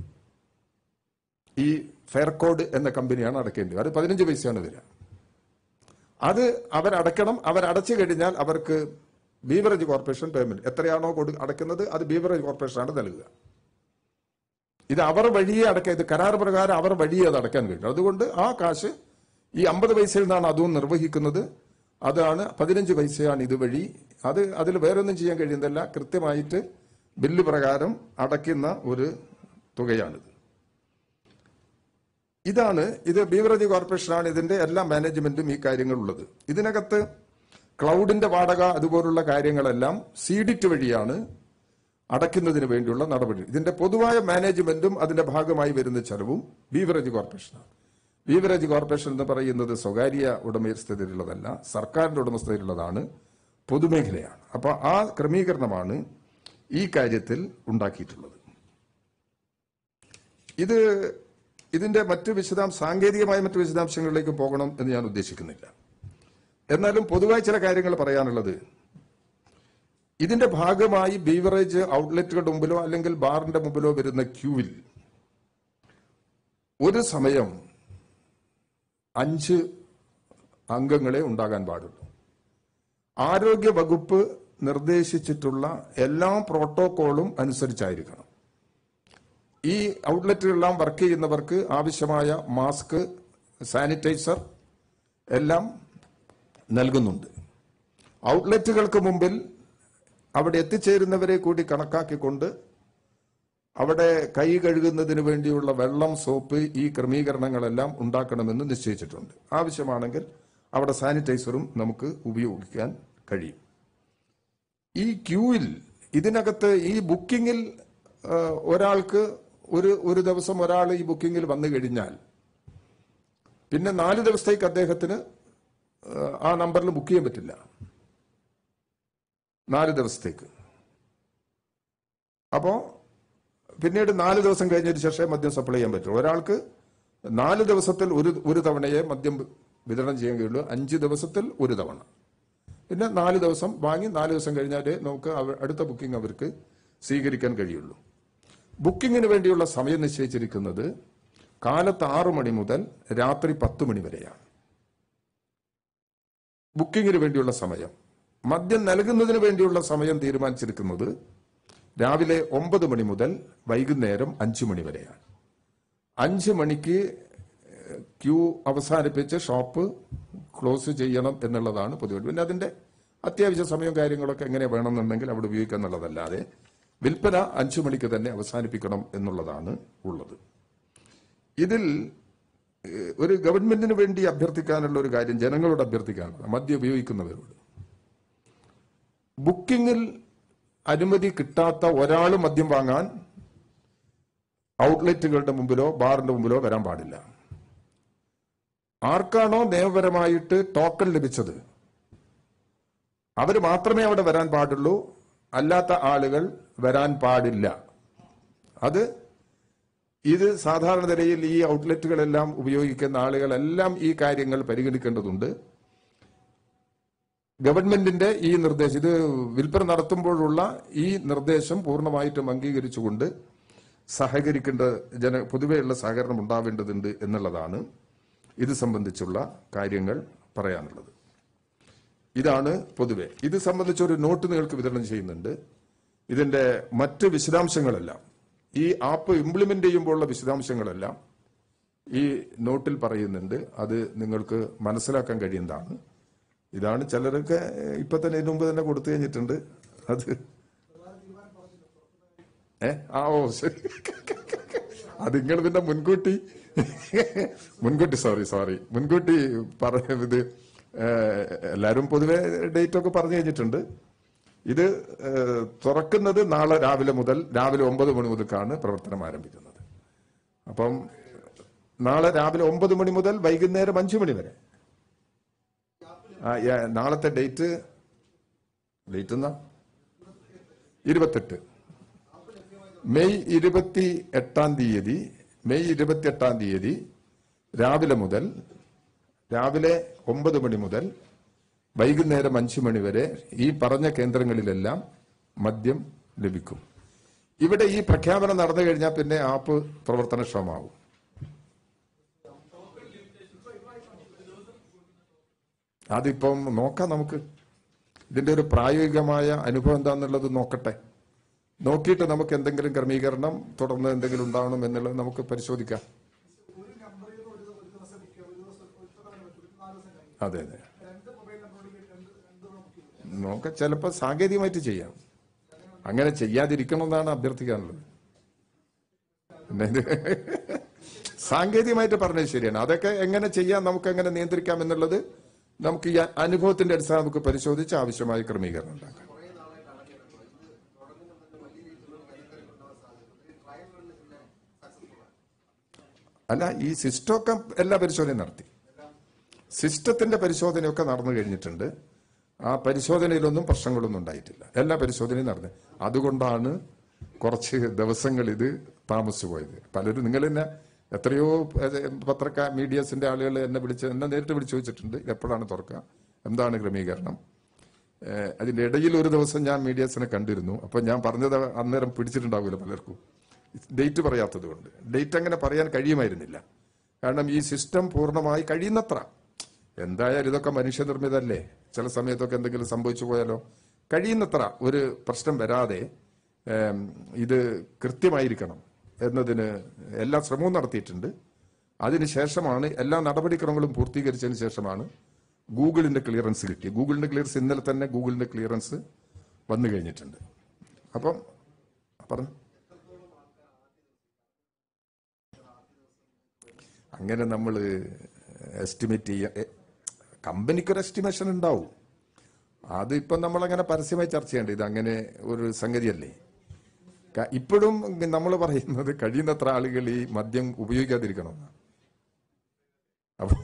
ഈ ഫെയർകോഡ് എന്ന കമ്പനിയാണ് അടയ്ക്കേണ്ടി വരിക. അത് പതിനഞ്ച് പൈസയാണ് വരിക. അത് അവരടയ്ക്കണം. അവരടച്ചു കഴിഞ്ഞാൽ അവർക്ക് ബീവറേജ് കോർപ്പറേഷൻ പേയ്മെന്റ് എത്രയാണോ കൊടു അടയ്ക്കുന്നത് അത് ബീവറേജ് കോർപ്പറേഷനാണ് നൽകുക. ഇത് അവർ വഴിയെ അടയ്ക്കുക. ഇത് കരാർ പ്രകാരം അവർ വഴിയെ അത് അടയ്ക്കാൻ കഴിയും. അതുകൊണ്ട് ആ കാശ് ഈ അമ്പത് പൈസയിൽ നിന്നാണ് അതും നിർവഹിക്കുന്നത്. അതാണ് പതിനഞ്ച് പൈസയാണ് ഇതുവഴി. അത് അതിൽ വേറൊന്നും ചെയ്യാൻ കഴിയുന്നില്ല. കൃത്യമായിട്ട് ബില്ല് പ്രകാരം അടയ്ക്കുന്ന ഒരു തുകയാണിത്. ഇതാണ് ഇത് ബീവറേജ് കോർപ്പറേഷനാണ് ഇതിന്റെ എല്ലാ മാനേജ്മെന്റും ഈ കാര്യങ്ങളുള്ളത്. ഇതിനകത്ത് ക്ലൗഡിന്റെ വാടക അതുപോലുള്ള കാര്യങ്ങളെല്ലാം സീഡിറ്റ് വഴിയാണ് അടയ്ക്കുന്നതിന് വേണ്ടിയുള്ള നടപടി. ഇതിന്റെ പൊതുവായ മാനേജ്മെന്റും അതിന്റെ ഭാഗമായി വരുന്ന ചെലവും ബീവറേജ് കോർപ്പറേഷനാണ്. ബീവറേജ് കോർപ്പറേഷൻ എന്ന് പറയുന്നത് സ്വകാര്യ ഉടമസ്ഥതയിലുള്ളതല്ല, സർക്കാരിന്റെ ഉടമസ്ഥതയിലുള്ളതാണ്, പൊതുമേഖലയാണ്. അപ്പൊ ആ ക്രമീകരണമാണ് ഈ കാര്യത്തിൽ ഉണ്ടാക്കിയിട്ടുള്ളത്. ഇത് ഇതിന്റെ മറ്റ് വിശദാംശ സാങ്കേതികമായ മറ്റു വിശദാംശങ്ങളിലേക്ക് പോകണം എന്ന് ഞാൻ ഉദ്ദേശിക്കുന്നില്ല. എന്നാലും പൊതുവായി ചില കാര്യങ്ങൾ പറയാനുള്ളത്, ഇതിന്റെ ഭാഗമായി ബീവറേജ് ഔട്ട്ലെറ്റുകളുടെ മുമ്പിലോ അല്ലെങ്കിൽ ബാറിന്റെ മുമ്പിലോ വരുന്ന ക്യൂവിൽ ഒരു സമയം അഞ്ച് അംഗങ്ങളെ ഉണ്ടാകാൻ പാടുള്ളൂ. ആരോഗ്യ വകുപ്പ് നിർദ്ദേശിച്ചിട്ടുള്ള എല്ലാ പ്രോട്ടോകോളും അനുസരിച്ചായിരിക്കണം. ഈ ഔട്ട്ലെറ്റുകളെല്ലാം വർക്ക് ചെയ്യുന്നവർക്ക് ആവശ്യമായ മാസ്ക്, സാനിറ്റൈസർ എല്ലാം നൽകുന്നുണ്ട്. ഔട്ട്ലെറ്റുകൾക്ക് മുമ്പിൽ അവിടെ എത്തിച്ചേരുന്നവരെ കൂടി കണക്കാക്കിക്കൊണ്ട് അവിടെ കൈ കഴുകുന്നതിന് വേണ്ടിയുള്ള വെള്ളം, സോപ്പ്, ഈ ക്രമീകരണങ്ങളെല്ലാം ഉണ്ടാക്കണമെന്ന് നിശ്ചയിച്ചിട്ടുണ്ട്. ആവശ്യമാണെങ്കിൽ അവിടെ സാനിറ്റൈസറും നമുക്ക് ഉപയോഗിക്കാൻ കഴിയും. ഈ ക്യൂവിൽ ഇതിനകത്ത് ഈ ബുക്കിങ്ങിൽ ഒരാൾക്ക് ഒരു ഒരു ദിവസം ഒരാൾ ഈ ബുക്കിങ്ങിൽ വന്നു കഴിഞ്ഞാൽ പിന്നെ നാല് ദിവസത്തേക്ക് അദ്ദേഹത്തിന് ആ നമ്പറിൽ ബുക്ക് ചെയ്യാൻ പറ്റില്ല. നാല് ദിവസത്തേക്ക്. അപ്പോ പിന്നീട് നാല് ദിവസം കഴിഞ്ഞതിന് ശേഷം മദ്യം സപ്ലൈ ചെയ്യാൻ പറ്റും. ഒരാൾക്ക് നാല് ദിവസത്തിൽ ഒരു ഒരു തവണയെ മദ്യം വിതരണം ചെയ്യാൻ കഴിയുള്ളൂ. അഞ്ച് ദിവസത്തിൽ ഒരു തവണ. പിന്നെ നാല് ദിവസം വാങ്ങി നാല് ദിവസം കഴിഞ്ഞാലേ നമുക്ക് അടുത്ത ബുക്കിംഗ് അവർക്ക് സ്വീകരിക്കാൻ കഴിയുള്ളൂ. ബുക്കിങ്ങിന് വേണ്ടിയുള്ള സമയം നിശ്ചയിച്ചിരിക്കുന്നത് കാലത്ത് ആറു മണി മുതൽ രാത്രി പത്ത് മണി വരെയാണ് ബുക്കിങ്ങിന് വേണ്ടിയുള്ള സമയം. മദ്യം നൽകുന്നതിന് വേണ്ടിയുള്ള സമയം തീരുമാനിച്ചിരിക്കുന്നത് രാവിലെ ഒമ്പത് മണി മുതൽ വൈകുന്നേരം അഞ്ചു മണി വരെയാണ്. അഞ്ചു മണിക്ക് ക്യൂ അവസാനിപ്പിച്ച് ഷോപ്പ് ക്ലോസ് ചെയ്യണം എന്നുള്ളതാണ് പൊതുവെ. പിന്നെ അതിന്റെ അത്യാവശ്യ സമയവും കാര്യങ്ങളൊക്കെ എങ്ങനെ വേണമെന്നുണ്ടെങ്കിൽ അവിടെ ഉപയോഗിക്കുക എന്നുള്ളതല്ലാതെ വിൽപ്പന അഞ്ചു മണിക്ക് തന്നെ അവസാനിപ്പിക്കണം എന്നുള്ളതാണ് ഉള്ളത്. ഇതിൽ ഒരു ഗവൺമെന്റിന് വേണ്ടി അഭ്യർത്ഥിക്കാനുള്ള ഒരു കാര്യം ജനങ്ങളോട് അഭ്യർത്ഥിക്കാനുള്ള മദ്യം ഉപയോഗിക്കുന്നവരോട്, ബുക്കിങ്ങിൽ അനുമതി കിട്ടാത്ത ഒരാൾ മദ്യം വാങ്ങാൻ ഔട്ട്ലെറ്റുകളുടെ മുമ്പിലോ ബാറിന്റെ മുമ്പിലോ വരാൻ പാടില്ല. ആർക്കാണോ നിയമപരമായിട്ട് ടോക്കൺ ലഭിച്ചത് അവർ മാത്രമേ അവിടെ വരാൻ പാടുള്ളൂ. അല്ലാത്ത ആളുകൾ വരാൻ പാടില്ല. അത് ഇത് സാധാരണ നിലയിൽ ഈ ഔട്ട്ലെറ്റുകളെല്ലാം ഉപയോഗിക്കുന്ന ആളുകളെല്ലാം ഈ കാര്യങ്ങൾ പരിഗണിക്കേണ്ടതുണ്ട്. ഗവൺമെന്റിന്റെ ഈ നിർദ്ദേശം, ഇത് വിൽപ്പന നടത്തുമ്പോഴുള്ള ഈ നിർദ്ദേശം പൂർണ്ണമായിട്ടും അംഗീകരിച്ചുകൊണ്ട് സഹകരിക്കേണ്ട ജന പൊതുവെയുള്ള സഹകരണം ഉണ്ടാവേണ്ടതുണ്ട് എന്നുള്ളതാണ് ഇത് സംബന്ധിച്ചുള്ള കാര്യങ്ങൾ പറയാനുള്ളത്. ഇതാണ് പൊതുവെ ഇത് സംബന്ധിച്ചൊരു നോട്ട് നിങ്ങൾക്ക് വിതരണം ചെയ്യുന്നുണ്ട്. ഇതിന്റെ മറ്റ് വിശദാംശങ്ങളെല്ലാം ഈ ആപ്പ് ഇംപ്ലിമെന്റ് ചെയ്യുമ്പോഴുള്ള വിശദാംശങ്ങളെല്ലാം ഈ നോട്ടിൽ പറയുന്നുണ്ട്. അത് നിങ്ങൾക്ക് മനസ്സിലാക്കാൻ കഴിയുന്നതാണ്. ഇതാണ് ചിലരൊക്കെ ഇപ്പൊ തന്നെ ഇതിനു മുമ്പ് തന്നെ കൊടുത്തു കഴിഞ്ഞിട്ടുണ്ട്. അത് ഏ ആ ഓ ശരി, അത് നിങ്ങൾ പിന്നെ മുൻകൂട്ടി മുൻകൂട്ടി സോറി സോറി മുൻകൂട്ടി പറഞ്ഞത് എല്ലാവരും പൊതുവെ ഡേറ്റ് ഒക്കെ പറഞ്ഞു കഴിഞ്ഞിട്ടുണ്ട്. ഇത് തുറക്കുന്നത് നാളെ രാവിലെ മുതൽ രാവിലെ ഒമ്പത് മണി മുതൽക്കാണ് പ്രവർത്തനം ആരംഭിക്കുന്നത്. അപ്പം നാളെ രാവിലെ ഒമ്പത് മണി മുതൽ വൈകുന്നേരം അഞ്ചു മണി വരെ. നാളത്തെ ഡേറ്റ് ഡേറ്റ് എന്നാ ഇരുപത്തെട്ട് മെയ് ഇരുപത്തി എട്ടാം തീയതി മെയ് ഇരുപത്തി എട്ടാം തീയതി രാവിലെ മുതൽ രാവിലെ ഒമ്പത് മണി മുതൽ വൈകുന്നേരം അഞ്ചു മണി വരെ ഈ പറഞ്ഞ കേന്ദ്രങ്ങളിലെല്ലാം മദ്യം ലഭിക്കും. ഇവിടെ ഈ പ്രഖ്യാപനം നടന്നു കഴിഞ്ഞാൽ പിന്നെ ആപ്പ് പ്രവർത്തനക്ഷമമാവും. അതിപ്പം നോക്കാം, നമുക്ക് ഇതിന്റെ ഒരു പ്രായോഗികമായ അനുഭവം എന്താണെന്നുള്ളത് നോക്കട്ടെ. നോക്കിയിട്ട് നമുക്ക് എന്തെങ്കിലും ക്രമീകരണം തുടർന്ന് എന്തെങ്കിലും ഉണ്ടാവണം എന്നുള്ളത് നമുക്ക് പരിശോധിക്കാം. അതെ അതെ നോക്കാം, ചിലപ്പോൾ സാങ്കേതികമായിട്ട് ചെയ്യാം. അങ്ങനെ ചെയ്യാതിരിക്കണമെന്നാണ് അഭ്യർത്ഥിക്കാനുള്ളത്. സാങ്കേതികമായിട്ട് പറഞ്ഞത് ശരിയാണ്. അതൊക്കെ എങ്ങനെ ചെയ്യാം, നമുക്ക് എങ്ങനെ നിയന്ത്രിക്കാം എന്നുള്ളത് നമുക്ക് ഈ അനുഭവത്തിന്റെ അടിസ്ഥാനം നമുക്ക് പരിശോധിച്ച് ആവശ്യമായ ക്രമീകരണം ഉണ്ടാക്കാം. അല്ല, ഈ സിസ്റ്റമൊക്കെ എല്ലാ പരിശോധനയും നടത്തി. സിസ്റ്റത്തിന്റെ പരിശോധനയൊക്കെ നടന്നു കഴിഞ്ഞിട്ടുണ്ട്. ആ പരിശോധനയിലൊന്നും പ്രശ്നങ്ങളൊന്നും ഉണ്ടായിട്ടില്ല. എല്ലാ പരിശോധനയും നടന്നു. അതുകൊണ്ടാണ് കുറച്ച് ദിവസങ്ങൾ ഇത് താമസിച്ചു പോയത്. പലരും നിങ്ങൾ തന്നെ എത്രയോ പത്രക്കാർ മീഡിയസിന്റെ ആളുകൾ എന്നെ വിളിച്ച് എന്നെ നേരിട്ട് വിളിച്ചു ചോദിച്ചിട്ടുണ്ട്, എപ്പോഴാണ് തുറക്കുക, എന്താണ് ക്രമീകരണം. അതിന്റെ ഇടയിൽ ഒരു ദിവസം ഞാൻ മീഡിയസിനെ കണ്ടിരുന്നു. അപ്പൊ ഞാൻ പറഞ്ഞത് അന്നേരം പിടിച്ചിട്ടുണ്ടാവില്ല പലർക്കും, ഡേറ്റ് പറയാത്തത് കൊണ്ട്. ഡേറ്റ് അങ്ങനെ പറയാൻ കഴിയുമായിരുന്നില്ല. കാരണം ഈ സിസ്റ്റം പൂർണ്ണമായി കഴിയുന്നത്ര, എന്തായാലും ഇതൊക്കെ മനുഷ്യനിർമ്മിതല്ലേ, ചില സമയത്തൊക്കെ എന്തെങ്കിലും സംഭവിച്ചു പോയാലോ, കഴിയുന്നത്ര ഒരു പ്രശ്നം വരാതെ ഇത് കൃത്യമായിരിക്കണം എന്നതിന് എല്ലാ ശ്രമവും നടത്തിയിട്ടുണ്ട്. അതിനുശേഷമാണ് എല്ലാ നടപടിക്രമങ്ങളും പൂർത്തീകരിച്ചതിന് ശേഷമാണ് ഗൂഗിളിന്റെ ക്ലിയറൻസ് കിട്ടി. ഗൂഗിളിന്റെ ക്ലിയറൻസ് ഇന്നലെ തന്നെ ഗൂഗിളിന്റെ ക്ലിയറൻസ് വന്നു കഴിഞ്ഞിട്ടുണ്ട്. അപ്പം പറഞ്ഞു അങ്ങനെ നമ്മൾ എസ്റ്റിമേറ്റ് ചെയ്യാൻ, കമ്പനിക്കൊരു എസ്റ്റിമേഷൻ ഉണ്ടാവും. അതിപ്പം നമ്മളങ്ങനെ പരസ്യമായി ചർച്ച ചെയ്യേണ്ടത് ഇത് അങ്ങനെ ഒരു സംഗതിയല്ലേ. ഇപ്പോഴും നമ്മൾ പറയുന്നത് കഴിയുന്നത്ര ആളുകൾ ഈ മദ്യം ഉപയോഗിക്കാതിരിക്കണം. അപ്പൊ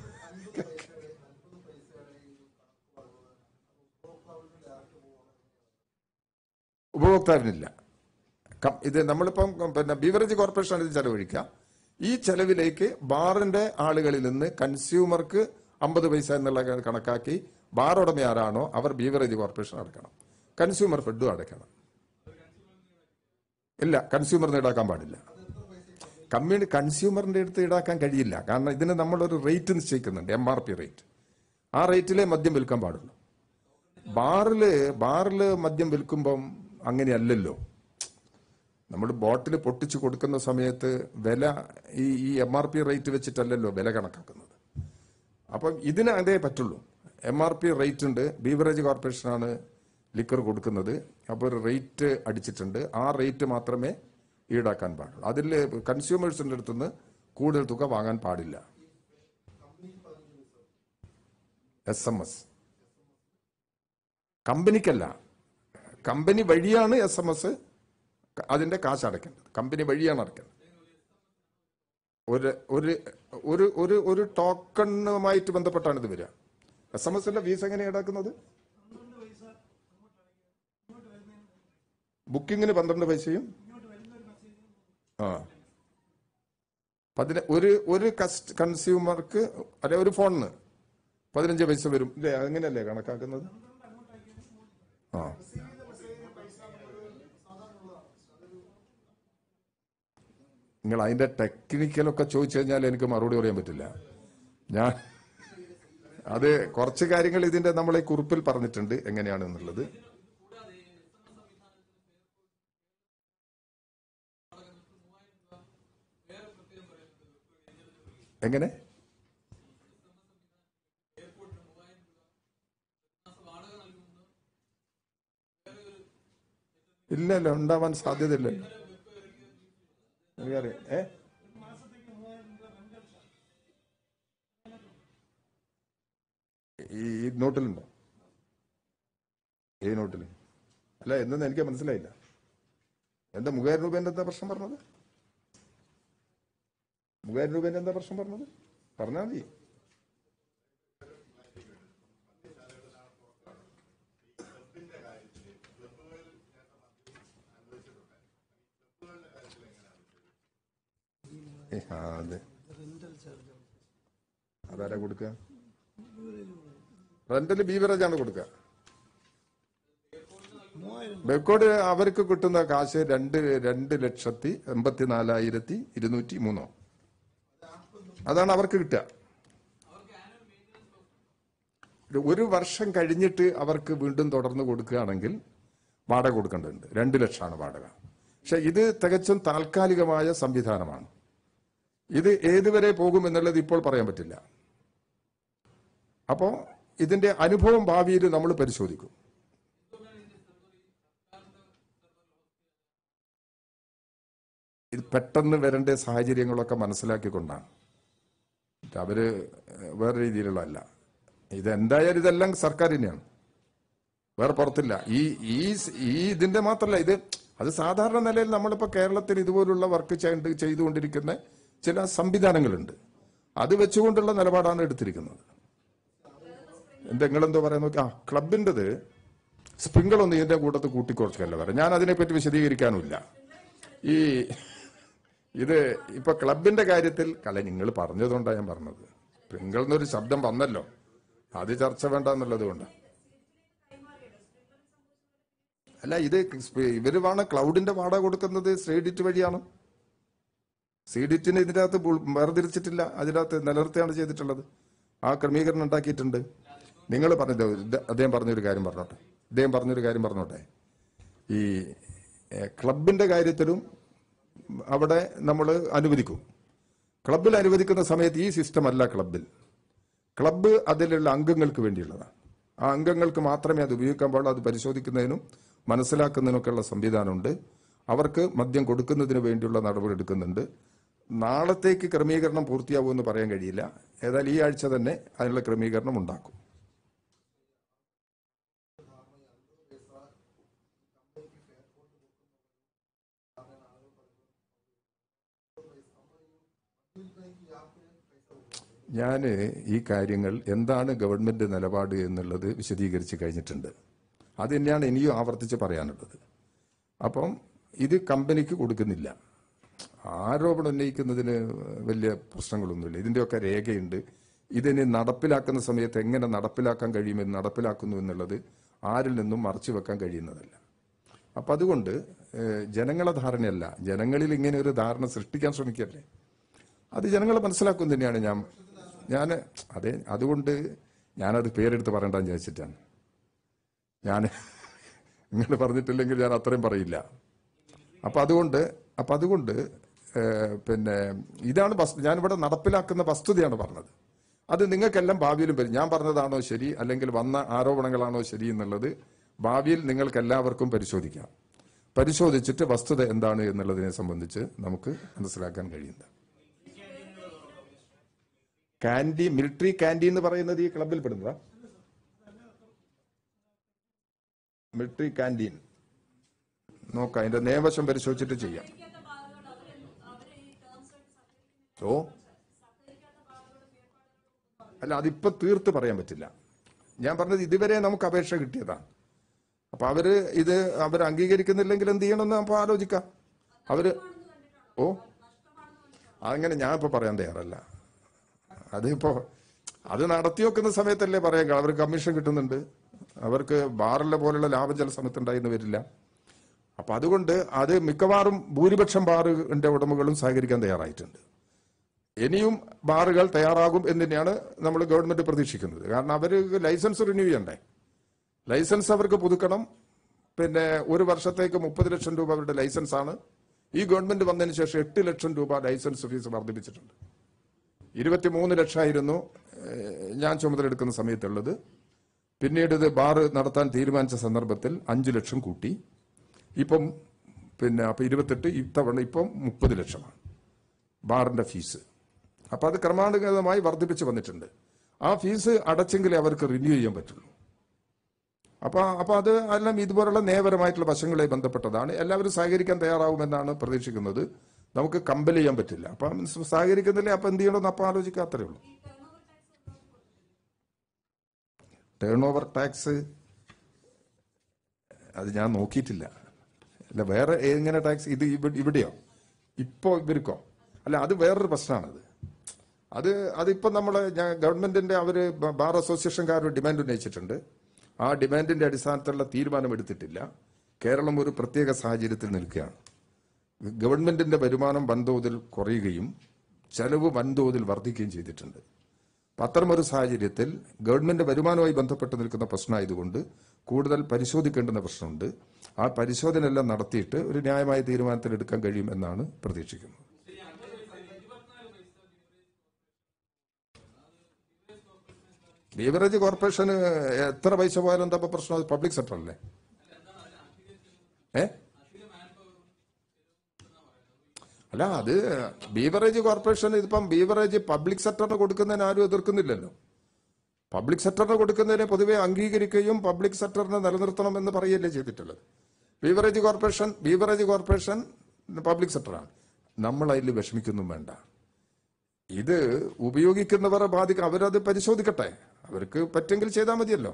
ഉപഭോക്താവിനില്ല. ഇത് നമ്മളിപ്പം പിന്നെ ബീവറേജ് കോർപ്പറേഷൻ ഇത് ചെലവഴിക്കുക. ഈ ചെലവിലേക്ക് ബാറിന്റെ ആളുകളിൽ നിന്ന് കൺസ്യൂമർക്ക് അമ്പത് പൈസ എന്നുള്ള കണക്കാക്കി ബാർ ഉടമ ആരാണോ അവർ ബീവറേജ് കോർപ്പറേഷൻ അടക്കണം, കൺസ്യൂമർ ഫെഡും അടയ്ക്കണം. ഇല്ല, കൺസ്യൂമറിന് ഈടാക്കാൻ പാടില്ല. കമ്മ്യൂണി കൺസ്യൂമറിന്റെ അടുത്ത് ഈടാക്കാൻ കഴിയില്ല. കാരണം ഇതിന് നമ്മളൊരു റേറ്റ് നിശ്ചയിക്കുന്നുണ്ട്, എം ആർ പി റേറ്റ്. ആ റേറ്റിലെ മദ്യം വിൽക്കാൻ പാടുള്ളൂ. ബാറില് ബാറില് മദ്യം വിൽക്കുമ്പം അങ്ങനെയല്ലല്ലോ. നമ്മൾ ബോട്ടിൽ പൊട്ടിച്ച് കൊടുക്കുന്ന സമയത്ത് വില ഈ ഈ എം ആർ പി റേറ്റ് വെച്ചിട്ടല്ലല്ലോ വില കണക്കാക്കുന്നത്. അപ്പം ഇതിന് അതേ പറ്റുള്ളൂ. എം ആർ പി റേറ്റ് ഉണ്ട്. ബീവറേജ് കോർപ്പറേഷനാണ് ലിക്കർ കൊടുക്കുന്നത്. അപ്പോൾ ഒരു റേറ്റ് അടിച്ചിട്ടുണ്ട്. ആ റേറ്റ് മാത്രമേ ഈടാക്കാൻ പാടുള്ളൂ. അതിൽ കൺസ്യൂമേഴ്സിന്റെ അടുത്തുനിന്ന് കൂടുതൽ തുക വാങ്ങാൻ പാടില്ല. എസ് എം എസ് കമ്പനിക്കല്ല, കമ്പനി വഴിയാണ് എസ് എം എസ് അതിന്റെ കാശ് അടയ്ക്കേണ്ടത്. കമ്പനി വഴിയാണ് അടയ്ക്കേണ്ടത്. ഒരു ഒരു ഒരു ഒരു ഒരു ടോക്കണുമായിട്ട് ബന്ധപ്പെട്ടാണ് ഇത് വരിക. എസ് എം എസിന്റെ ഫീസ് എങ്ങനെയാണ് ഈടാക്കുന്നത്? ബുക്കിങ്ങിന് പന്ത്രണ്ട് പൈസയും ആ പതിന ഒരു ഒരു കൺസ്യൂമർക്ക് അല്ലെ ഒരു ഫോണിന് പതിനഞ്ച് പൈസ വരും. ഇല്ലേ, അങ്ങനെയല്ലേ കണക്കാക്കുന്നത്? ആ നിങ്ങൾ അതിന്റെ ടെക്നിക്കലൊക്കെ ചോദിച്ചു കഴിഞ്ഞാൽ എനിക്ക് മറുപടി പറയാൻ പറ്റില്ല. ഞാൻ അത് കുറച്ച് കാര്യങ്ങൾ ഇതിന്റെ നമ്മളെ കുറിപ്പിൽ പറഞ്ഞിട്ടുണ്ട് എങ്ങനെയാണ് എന്നുള്ളത്. എങ്ങനെ? ഇല്ലല്ലോ, ഉണ്ടാവാൻ സാധ്യതയില്ലല്ലോ. എനിക്കറിയാം. ഏ ഈ നോട്ടിലുണ്ടോ? ഈ നോട്ടിൽ അല്ല, എന്തെന്ന് എനിക്ക് മനസ്സിലായില്ല. എന്താ മൂവായിരം രൂപേന്റെ എന്താ പ്രശ്നം പറഞ്ഞത്? മൂവായിരം രൂപേന്റെ എന്താ പ്രശ്നം പറഞ്ഞത്? പറഞ്ഞാൽ മതി. അതെ, അതാരാ കൊടുക്കുക? റെന്റല് ബീവറേജ് ആണ് കൊടുക്കുക. ബേക്കോട് അവർക്ക് കിട്ടുന്ന കാശ് രണ്ട് രണ്ട് ലക്ഷത്തി എൺപത്തിനാലായിരത്തി ഇരുന്നൂറ്റി മൂന്നോ അതാണ് അവർക്ക് കിട്ടുക. ഒരു വർഷം കഴിഞ്ഞിട്ട് അവർക്ക് വീണ്ടും തുടർന്ന് കൊടുക്കുകയാണെങ്കിൽ വാടക കൊടുക്കേണ്ടതുണ്ട്. രണ്ട് ലക്ഷമാണ് വാടക. പക്ഷെ ഇത് തികച്ചും താൽക്കാലികമായ സംവിധാനമാണ്. ഇത് ഏതുവരെ പോകും എന്നുള്ളത് ഇപ്പോൾ പറയാൻ പറ്റില്ല. അപ്പോ ഇതിന്റെ അനുഭവം ഭാവിയിൽ നമ്മൾ പരിശോധിക്കും. ഇത് പെട്ടെന്ന് വരേണ്ട സാഹചര്യങ്ങളൊക്കെ മനസ്സിലാക്കിക്കൊണ്ടാണ്. അവര് വേറെ രീതിയിലുള്ള അല്ല. ഇതെന്തായാലും ഇതെല്ലാം സർക്കാർ തന്നെയാണ്, വേറെ പുറത്തില്ല. ഈ ഈ ഇതിന്റെ മാത്രമല്ല, ഇത് അത് സാധാരണ നിലയിൽ നമ്മളിപ്പോ കേരളത്തിൽ ഇതുപോലുള്ള വർക്ക് ചെയ്തുകൊണ്ടിരിക്കുന്ന ചില സംവിധാനങ്ങളുണ്ട്. അത് വെച്ചുകൊണ്ടുള്ള നിലപാടാണ് എടുത്തിരിക്കുന്നത്. എന്തെങ്കിലെന്തോ പറയാൻ നോക്കി. ആ ക്ലബിൻ്റെത് സ്പ്രിങ്കിളൊന്നും ഇതിന്റെ കൂട്ടത്തിൽ കൂട്ടിക്കുറച്ചല്ല പറയാം. ഞാൻ അതിനെപ്പറ്റി വിശദീകരിക്കാനുമില്ല. ഈ ഇത് ഇപ്പൊ ക്ലബിന്റെ കാര്യത്തിൽ കല നിങ്ങൾ പറഞ്ഞതുകൊണ്ടാണ് ഞാൻ പറഞ്ഞത്. സ്പ്രിങ്കിൾ എന്നൊരു ശബ്ദം വന്നല്ലോ, അത് ചർച്ച വേണ്ട എന്നുള്ളത് കൊണ്ട് അല്ല. ഇത് ഇവര് വേണം ക്ലൗഡിന്റെ വാടക കൊടുക്കുന്നത് ശ്രീഡിറ്റ് വഴിയാണ്. സീഡിറ്റിന് ഇതിൻ്റെ അകത്ത് വേർതിരിച്ചിട്ടില്ല, അതിനകത്ത് നിലനിർത്തിയാണ് ചെയ്തിട്ടുള്ളത്. ആ ക്രമീകരണം ഉണ്ടാക്കിയിട്ടുണ്ട്. നിങ്ങൾ പറഞ്ഞത് അദ്ദേഹം പറഞ്ഞൊരു കാര്യം പറഞ്ഞോട്ടെ ഇദ്ദേഹം പറഞ്ഞൊരു കാര്യം പറഞ്ഞോട്ടെ ഈ ക്ലബിന്റെ കാര്യത്തിലും അവിടെ നമ്മൾ അനുവദിക്കും. ക്ലബിൽ അനുവദിക്കുന്ന സമയത്ത് ഈ സിസ്റ്റം അല്ല ക്ലബിൽ. ക്ലബ്ബ് അതിലുള്ള അംഗങ്ങൾക്ക് വേണ്ടിയുള്ളതാണ്. ആ അംഗങ്ങൾക്ക് മാത്രമേ അത് ഉപയോഗിക്കാൻ പാടുള്ളൂ. അത് പരിശോധിക്കുന്നതിനും മനസ്സിലാക്കുന്നതിനൊക്കെയുള്ള സംവിധാനമുണ്ട്. അവർക്ക് മദ്യം കൊടുക്കുന്നതിന് വേണ്ടിയുള്ള നടപടി എടുക്കുന്നുണ്ട്. നാളത്തേക്ക് ക്രമീകരണം പൂർത്തിയാവുമെന്ന് പറയാൻ കഴിയില്ല. ഏതായാലും ഈ ആഴ്ച തന്നെ അതിനുള്ള ക്രമീകരണം ഉണ്ടാക്കും. ഞാൻ ഈ കാര്യങ്ങൾ എന്താണ് ഗവൺമെന്റ് നിലപാട് എന്നുള്ളത് വിശദീകരിച്ച് കഴിഞ്ഞിട്ടുണ്ട്. അത് തന്നെയാണ് ഇനിയും ആവർത്തിച്ച് പറയാനുള്ളത്. അപ്പം ഇത് കമ്പനിക്ക് കൊടുക്കുന്നില്ല. ആരോപണം ഉന്നയിക്കുന്നതിന് വലിയ പ്രശ്നങ്ങളൊന്നുമില്ല. ഇതിൻ്റെയൊക്കെ രേഖയുണ്ട്. ഇതിന് നടപ്പിലാക്കുന്ന സമയത്ത് എങ്ങനെ നടപ്പിലാക്കാൻ കഴിയുമെന്ന് നടപ്പിലാക്കുന്നു എന്നുള്ളത് ആരിൽ നിന്നും മറച്ചു വെക്കാൻ കഴിയുന്നതല്ല. അപ്പം അതുകൊണ്ട് ജനങ്ങളെ ധാരണയല്ല, ജനങ്ങളിൽ ഇങ്ങനെ ഒരു ധാരണ സൃഷ്ടിക്കാൻ ശ്രമിക്കല്ലേ, അത് ജനങ്ങൾ മനസ്സിലാക്കും തന്നെയാണ്. ഞാൻ ഞാൻ അതെ അതുകൊണ്ട് ഞാനത് പേരെടുത്ത് പറയണ്ടെന്ന് വിചാരിച്ചിട്ടാണ്. ഞാൻ നിങ്ങൾ പറഞ്ഞിട്ടില്ലെങ്കിൽ ഞാൻ അത്രയും പറയില്ല. അപ്പം അതുകൊണ്ട് അപ്പം അതുകൊണ്ട് പിന്നെ ഇതാണ് ഞാനിവിടെ നടപ്പിലാക്കുന്ന വസ്തുതയാണ് പറഞ്ഞത്. അത് നിങ്ങൾക്കെല്ലാം ഭാവിയിലും വരും. ഞാൻ പറഞ്ഞതാണോ ശരി അല്ലെങ്കിൽ വന്ന ആരോപണങ്ങളാണോ ശരി എന്നുള്ളത് ഭാവിയിൽ നിങ്ങൾക്ക് എല്ലാവർക്കും പരിശോധിക്കാം. പരിശോധിച്ചിട്ട് വസ്തുത എന്താണ് എന്നുള്ളതിനെ സംബന്ധിച്ച് നമുക്ക് മനസ്സിലാക്കാൻ കഴിയുന്നത്. കാൻഡി മിലിറ്ററി കാൻഡി എന്ന് പറയുന്നത് ഈ ക്ലബിൽ പെടുന്നതാ. മിലിറ്ററി കാൻറ്റീൻ നോക്കാം, അതിന്റെ നിയമവശം പരിശോധിച്ചിട്ട് ചെയ്യാം. ഓ അല്ല, അതിപ്പോ തീർത്ത് പറയാൻ പറ്റില്ല. ഞാൻ പറഞ്ഞത് ഇതുവരെ നമുക്ക് അപേക്ഷ കിട്ടിയതാണ്. അപ്പൊ അവര് ഇത് അവർ അംഗീകരിക്കുന്നില്ലെങ്കിൽ എന്ത് ചെയ്യണമെന്ന് നമുക്ക് ആലോചിക്കാം. അവര് ഓ അങ്ങനെ ഞാൻ ഇപ്പൊ പറയാൻ തയ്യാറല്ല. അതിപ്പോ അത് നടത്തി വെക്കുന്ന സമയത്തല്ലേ പറയാം. അവർക്ക് കമ്മീഷൻ കിട്ടുന്നുണ്ട്, അവർക്ക് ബാറിലെ പോലുള്ള ലാഭം ചില സമയത്ത് ഉണ്ടായിരുന്നു വരില്ല. അപ്പൊ അതുകൊണ്ട് അത് മിക്കവാറും ഭൂരിപക്ഷം ബാറിന്റെ ഉടമകളും സഹകരിക്കാൻ തയ്യാറായിട്ടുണ്ട്. ഇനിയും ബാറുകൾ തയ്യാറാകും എന്ന് തന്നെയാണ് നമ്മൾ ഗവൺമെന്റ് പ്രതീക്ഷിക്കുന്നത്. കാരണം അവര് ലൈസൻസ് റിന്യൂ ചെയ്യണ്ടേ, ലൈസൻസ് അവർക്ക് പുതുക്കണം. പിന്നെ ഒരു വർഷത്തേക്ക് മുപ്പത് ലക്ഷം രൂപ അവരുടെ ലൈസൻസ് ആണ്. ഈ ഗവൺമെന്റ് വന്നതിന് ശേഷം എട്ട് ലക്ഷം രൂപ ലൈസൻസ് ഫീസ് വർദ്ധിപ്പിച്ചിട്ടുണ്ട്. ഇരുപത്തിമൂന്ന് ലക്ഷമായിരുന്നു ഞാൻ ചുമതലയെടുക്കുന്ന സമയത്തുള്ളത്. പിന്നീട് ഇത് ബാറ് നടത്താൻ തീരുമാനിച്ച സന്ദർഭത്തിൽ അഞ്ചു ലക്ഷം കൂട്ടി. ഇപ്പം പിന്നെ അപ്പൊ ഇരുപത്തെട്ട് ഇത്തവണ ഇപ്പം മുപ്പത് ലക്ഷമാണ് ബാറിന്റെ ഫീസ്. അപ്പൊ അത് ക്രമാനുഗതമായി വർദ്ധിപ്പിച്ച് വന്നിട്ടുണ്ട്. ആ ഫീസ് അടച്ചെങ്കിലേ അവർക്ക് റിന്യൂ ചെയ്യാൻ പറ്റുള്ളൂ. അപ്പൊ അപ്പൊ അത് എല്ലാം ഇതുപോലുള്ള നിയമപരമായിട്ടുള്ള വശങ്ങളെ ബന്ധപ്പെട്ടതാണ്. എല്ലാവരും സഹകരിക്കാൻ തയ്യാറാവുമെന്നാണ് പ്രതീക്ഷിക്കുന്നത്. നമുക്ക് കമ്പൽ ചെയ്യാൻ പറ്റില്ല. അപ്പൊ സഹകരിക്കുന്നില്ലേ, അപ്പൊ എന്ത് ചെയ്യണമെന്ന് അപ്പം ആലോചിക്കുക, അത്രേ ഉള്ളൂ. ടേൺ ഓവർ ടാക്സ് അത് ഞാൻ നോക്കിയിട്ടില്ല. അല്ല വേറെ എങ്ങനെ ടാക്സ് ഇത് ഇവിടെയോ ഇപ്പോ ഇവർക്കോ അല്ല, അത് വേറൊരു പ്രശ്നമാണത്. അത് അതിപ്പം നമ്മൾ ഗവൺമെന്റിന്റെ അവര് ബാർ അസോസിയേഷൻകാർ ഡിമാൻഡ് ഉന്നയിച്ചിട്ടുണ്ട്. ആ ഡിമാൻഡിന്റെ അടിസ്ഥാനത്തിലുള്ള തീരുമാനം എടുത്തിട്ടില്ല. കേരളം ഒരു പ്രത്യേക സാഹചര്യത്തിൽ നിൽക്കുകയാണ്. ഗവൺമെന്റിന്റെ വരുമാനം വൻതോതിൽ കുറയുകയും ചെലവ് വൻതോതിൽ വർദ്ധിക്കുകയും ചെയ്തിട്ടുണ്ട്. അത്തരമൊരു സാഹചര്യത്തിൽ ഗവൺമെന്റ് വരുമാനവുമായി ബന്ധപ്പെട്ട് നിൽക്കുന്ന പ്രശ്നമായതുകൊണ്ട് കൂടുതൽ പരിശോധിക്കേണ്ടുന്ന പ്രശ്നമുണ്ട്. ആ പരിശോധന എല്ലാം നടത്തിയിട്ട് ഒരു ന്യായമായ തീരുമാനത്തിൽ എടുക്കാൻ കഴിയും എന്നാണ് പ്രതീക്ഷിക്കുന്നത്. ബീവറേജ് കോർപ്പറേഷന് എത്ര പൈസ പോയാലും എന്താ പ്രശ്നം? പബ്ലിക് സെക്ടർ അല്ലേ? ഏ അല്ല, അത് ബീവറേജ് കോർപ്പറേഷൻ ഇതിപ്പം ബീവറേജ് പബ്ലിക് സെക്ടറിന് കൊടുക്കുന്നതിന് ആരും എതിർക്കുന്നില്ലല്ലോ. പബ്ലിക് സെക്ടറിന് കൊടുക്കുന്നതിനെ പൊതുവെ അംഗീകരിക്കുകയും പബ്ലിക് സെക്ടറിനെ നിലനിർത്തണം എന്ന് പറയുകയല്ലേ ചെയ്തിട്ടുള്ളത്. Beverage corporation beverage corporation public സെക്ടറാണ്. നമ്മൾ അതിൽ വിഷമിക്കൊന്നും വേണ്ട. ഇത് ഉപയോഗിക്കുന്നവരെ ബാധിക്കും. അവരത് പരിശോധിക്കട്ടെ. അവർക്ക് പറ്റെങ്കിൽ ചെയ്താൽ മതിയല്ലോ.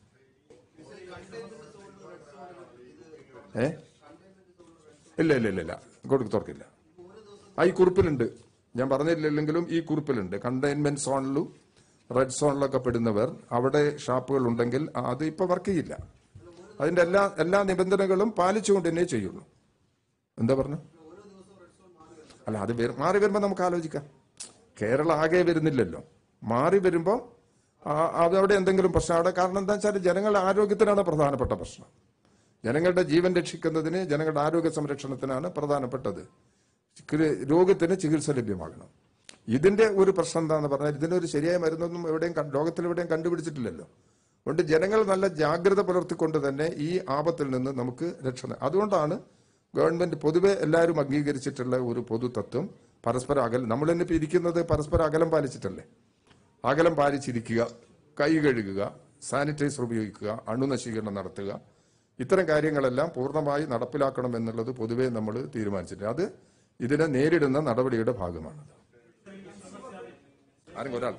ഏ ഇല്ല ഇല്ല ഇല്ല ഇല്ല കൊടുക്ക് തുറക്കില്ല. ആ ഈ കുറിപ്പിലുണ്ട്, ഞാൻ പറഞ്ഞില്ലെങ്കിലും ഈ കുറിപ്പിലുണ്ട്. കണ്ടെയ്ൻമെന്റ് സോണിലും റെഡ് സോണിലൊക്കെ പെടുന്നവർ അവിടെ ഷാപ്പുകൾ ഉണ്ടെങ്കിൽ അത് ഇപ്പൊ വർക്ക് ചെയ്യില്ല. അതിന്റെ എല്ലാ എല്ലാ നിബന്ധനകളും പാലിച്ചുകൊണ്ട് തന്നെ ചെയ്യുള്ളൂ. എന്താ പറഞ്ഞു? അല്ല, അത് മാറി വരുമ്പോ നമുക്ക് ആലോചിക്കാം. കേരളം ആകെ വരുന്നില്ലല്ലോ. മാറി വരുമ്പോൾ അവിടെ എന്തെങ്കിലും പ്രശ്നം അവിടെ. കാരണം എന്താ വെച്ചാൽ ജനങ്ങളുടെ ആരോഗ്യത്തിനാണ് പ്രധാനപ്പെട്ട പ്രശ്നം. ജനങ്ങളുടെ ജീവൻ രക്ഷിക്കുന്നതിന്, ജനങ്ങളുടെ ആരോഗ്യ സംരക്ഷണത്തിനാണ് പ്രധാനപ്പെട്ടത്. രോഗത്തിന് ചികിത്സ ലഭ്യമാകണം. ഇതിന്റെ ഒരു പ്രശ്നം എന്താന്ന് പറഞ്ഞാൽ ഇതിനൊരു ശരിയായ മരുന്നൊന്നും എവിടെയും ലോകത്തിൽ എവിടെയും കണ്ടുപിടിച്ചിട്ടില്ലല്ലോ. അതുകൊണ്ട് ജനങ്ങൾ നല്ല ജാഗ്രത പുലർത്തിക്കൊണ്ട് തന്നെ ഈ ആപത്തിൽ നിന്ന് നമുക്ക് രക്ഷ. അതുകൊണ്ടാണ് ഗവൺമെന്റ് പൊതുവെ എല്ലാവരും അംഗീകരിച്ചിട്ടുള്ള ഒരു പൊതു തത്വം പരസ്പര അകലം. നമ്മൾ തന്നെ ഇപ്പൊ ഇരിക്കുന്നത് പരസ്പര അകലം പാലിച്ചിട്ടല്ലേ. അകലം പാലിച്ചിരിക്കുക, കൈ കഴുകുക, സാനിറ്റൈസർ ഉപയോഗിക്കുക, അണുനശീകരണം നടത്തുക, ഇത്തരം കാര്യങ്ങളെല്ലാം പൂർണ്ണമായി നടപ്പിലാക്കണം എന്നുള്ളത് പൊതുവെ നമ്മൾ തീരുമാനിച്ചിട്ടുണ്ട്. അത് ഇതിനെ നേരിടുന്ന നടപടിയുടെ ഭാഗമാണ്. ആരെങ്കിലും ഒരാൾ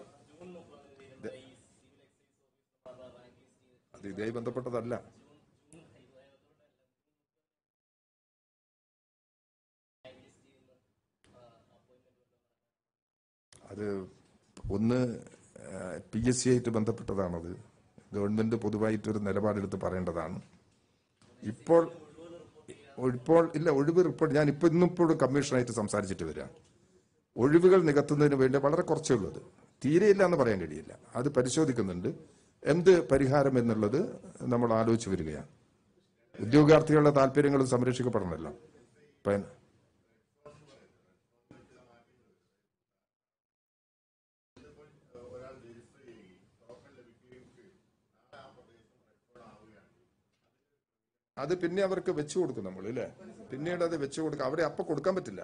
അത് ഇതേ ബന്ധപ്പെട്ടതല്ല. അത് ഒന്ന് പി എസ് സി ആയിട്ട് ബന്ധപ്പെട്ടതാണത്. ഗവൺമെന്റ് പൊതുവായിട്ടൊരു നിലപാടെടുത്ത് പറയേണ്ടതാണ്. ഇപ്പോൾ ഇപ്പോൾ ഇല്ല ഒഴിവ് റിപ്പോർട്ട് ഞാൻ ഇപ്പോൾ ഇന്നിപ്പോഴും കമ്മീഷനായിട്ട് സംസാരിച്ചിട്ട് വരിക. ഒഴിവുകൾ നികത്തുന്നതിന് വേണ്ടി വളരെ കുറച്ചേ ഉള്ളത്, തീരെയില്ല എന്ന് പറയാൻ കഴിയില്ല. അത് പരിശോധിക്കുന്നുണ്ട്. എന്ത് പരിഹാരം എന്നുള്ളത് നമ്മൾ ആലോചിച്ച് വരികയാണ്. ഉദ്യോഗാർത്ഥികളുടെ താല്പര്യങ്ങളും സംരക്ഷിക്കപ്പെടണമല്ലോ. അത് പിന്നെ അവർക്ക് വെച്ചു കൊടുക്കും നമ്മൾ, അല്ലേ? പിന്നീട് അത് വെച്ചു കൊടുക്കാം. അവിടെ അപ്പൊ കൊടുക്കാൻ പറ്റില്ല.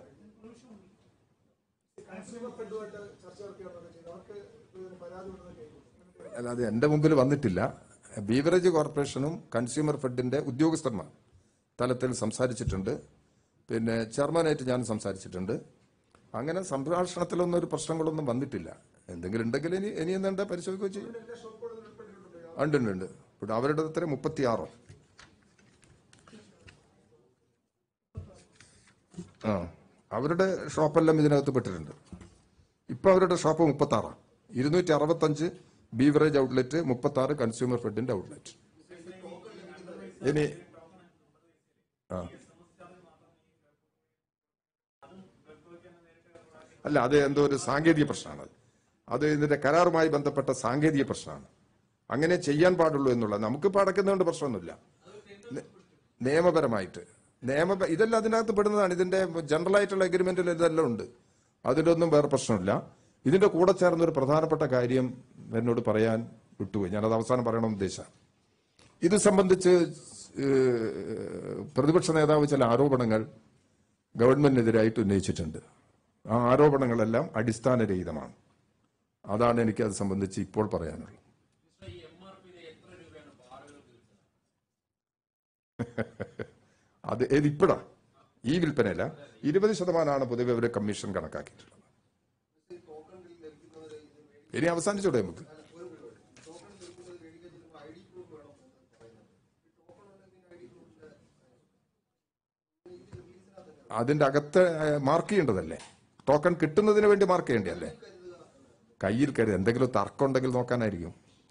അല്ല, അത് എന്റെ മുമ്പിൽ വന്നിട്ടില്ല. ബീവറേജ് കോർപ്പറേഷനും കൺസ്യൂമർ ഫെഡിന്റെ ഉദ്യോഗസ്ഥന്മാർ തലത്തിൽ സംസാരിച്ചിട്ടുണ്ട്. പിന്നെ ചെയർമാനായിട്ട് ഞാൻ സംസാരിച്ചിട്ടുണ്ട്. അങ്ങനെ സംഭാഷണത്തിലൊന്നും ഒരു പ്രശ്നങ്ങളൊന്നും വന്നിട്ടില്ല. എന്തെങ്കിലും ഉണ്ടെങ്കിൽ ഇനി ഇനി എന്താ പരിശോധിക്കുകയോ ചെയ്യും. ഉണ്ട് ഉണ്ട് ഉണ്ട് ഇവിടെ അവരുടെ അത്ര മുപ്പത്തിയാറോ ആ അവരുടെ ഷോപ്പെല്ലാം ഇതിനകത്ത് പെട്ടിട്ടുണ്ട്. ഇപ്പൊ അവരുടെ ഷോപ്പ് മുപ്പത്തി ആറാണ്. ഇരുന്നൂറ്റി അറുപത്തഞ്ച് ബീവറേജ് ഔട്ട്ലെറ്റ്, മുപ്പത്തി ആറ് കൺസ്യൂമർ ഫെഡിന്റെ ഔട്ട്ലെറ്റ്. ഇനി ആ അല്ല, അത് എന്തോ ഒരു സാങ്കേതിക പ്രശ്നമാണ്. അത് ഇതിന്റെ കരാറുമായി ബന്ധപ്പെട്ട സാങ്കേതിക പ്രശ്നമാണ്. അങ്ങനെ ചെയ്യാൻ പാടുള്ളൂ എന്നുള്ളത്. നമുക്കിപ്പോൾ അടയ്ക്കുന്നതുകൊണ്ട് പ്രശ്നമൊന്നുമില്ല. നിയമപരമായിട്ട് നിയമ ഇതെല്ലാം അതിനകത്ത് പെടുന്നതാണ്. ഇതിന്റെ ജനറൽ ആയിട്ടുള്ള എഗ്രിമെന്റിൽ ഇതെല്ലാം ഉണ്ട്. അതിന്റെ ഒന്നും വേറെ പ്രശ്നമില്ല. ഇതിന്റെ കൂടെ ചേർന്ന ഒരു പ്രധാനപ്പെട്ട കാര്യം എന്നോട് പറയാൻ വിട്ടുപോയി. ഞാനത് അവസാനം പറയണമെന്ന് ഉദ്ദേശിച്ച. ഇത് സംബന്ധിച്ച് പ്രതിപക്ഷ നേതാവ് ചില ആരോപണങ്ങൾ ഗവൺമെന്റിനെതിരായിട്ട് ഉന്നയിച്ചിട്ടുണ്ട്. ആ ആരോപണങ്ങളെല്ലാം അടിസ്ഥാനരഹിതമാണ്. അതാണ് എനിക്ക് അത് സംബന്ധിച്ച് ഇപ്പോൾ പറയാനുള്ളത്. അത് ഏതിപ്പോഴാ ഈ വിൽപ്പനയില്ല. ഇരുപത് ശതമാനമാണ് പൊതുവെ അവരെ കമ്മീഷൻ കണക്കാക്കിയിട്ടുള്ളത്. ഇനി അവസാനിച്ചോടെ നമുക്ക്. അതിന്റെ അകത്ത് മാർക്ക് ചെയ്യേണ്ടതല്ലേ. ടോക്കൺ കിട്ടുന്നതിന് വേണ്ടി മാർക്ക് ചെയ്യേണ്ടതല്ലേ? കയ്യിൽ കരുതി എന്തെങ്കിലും തർക്കം ഉണ്ടെങ്കിൽ നോക്കാനായിരിക്കും.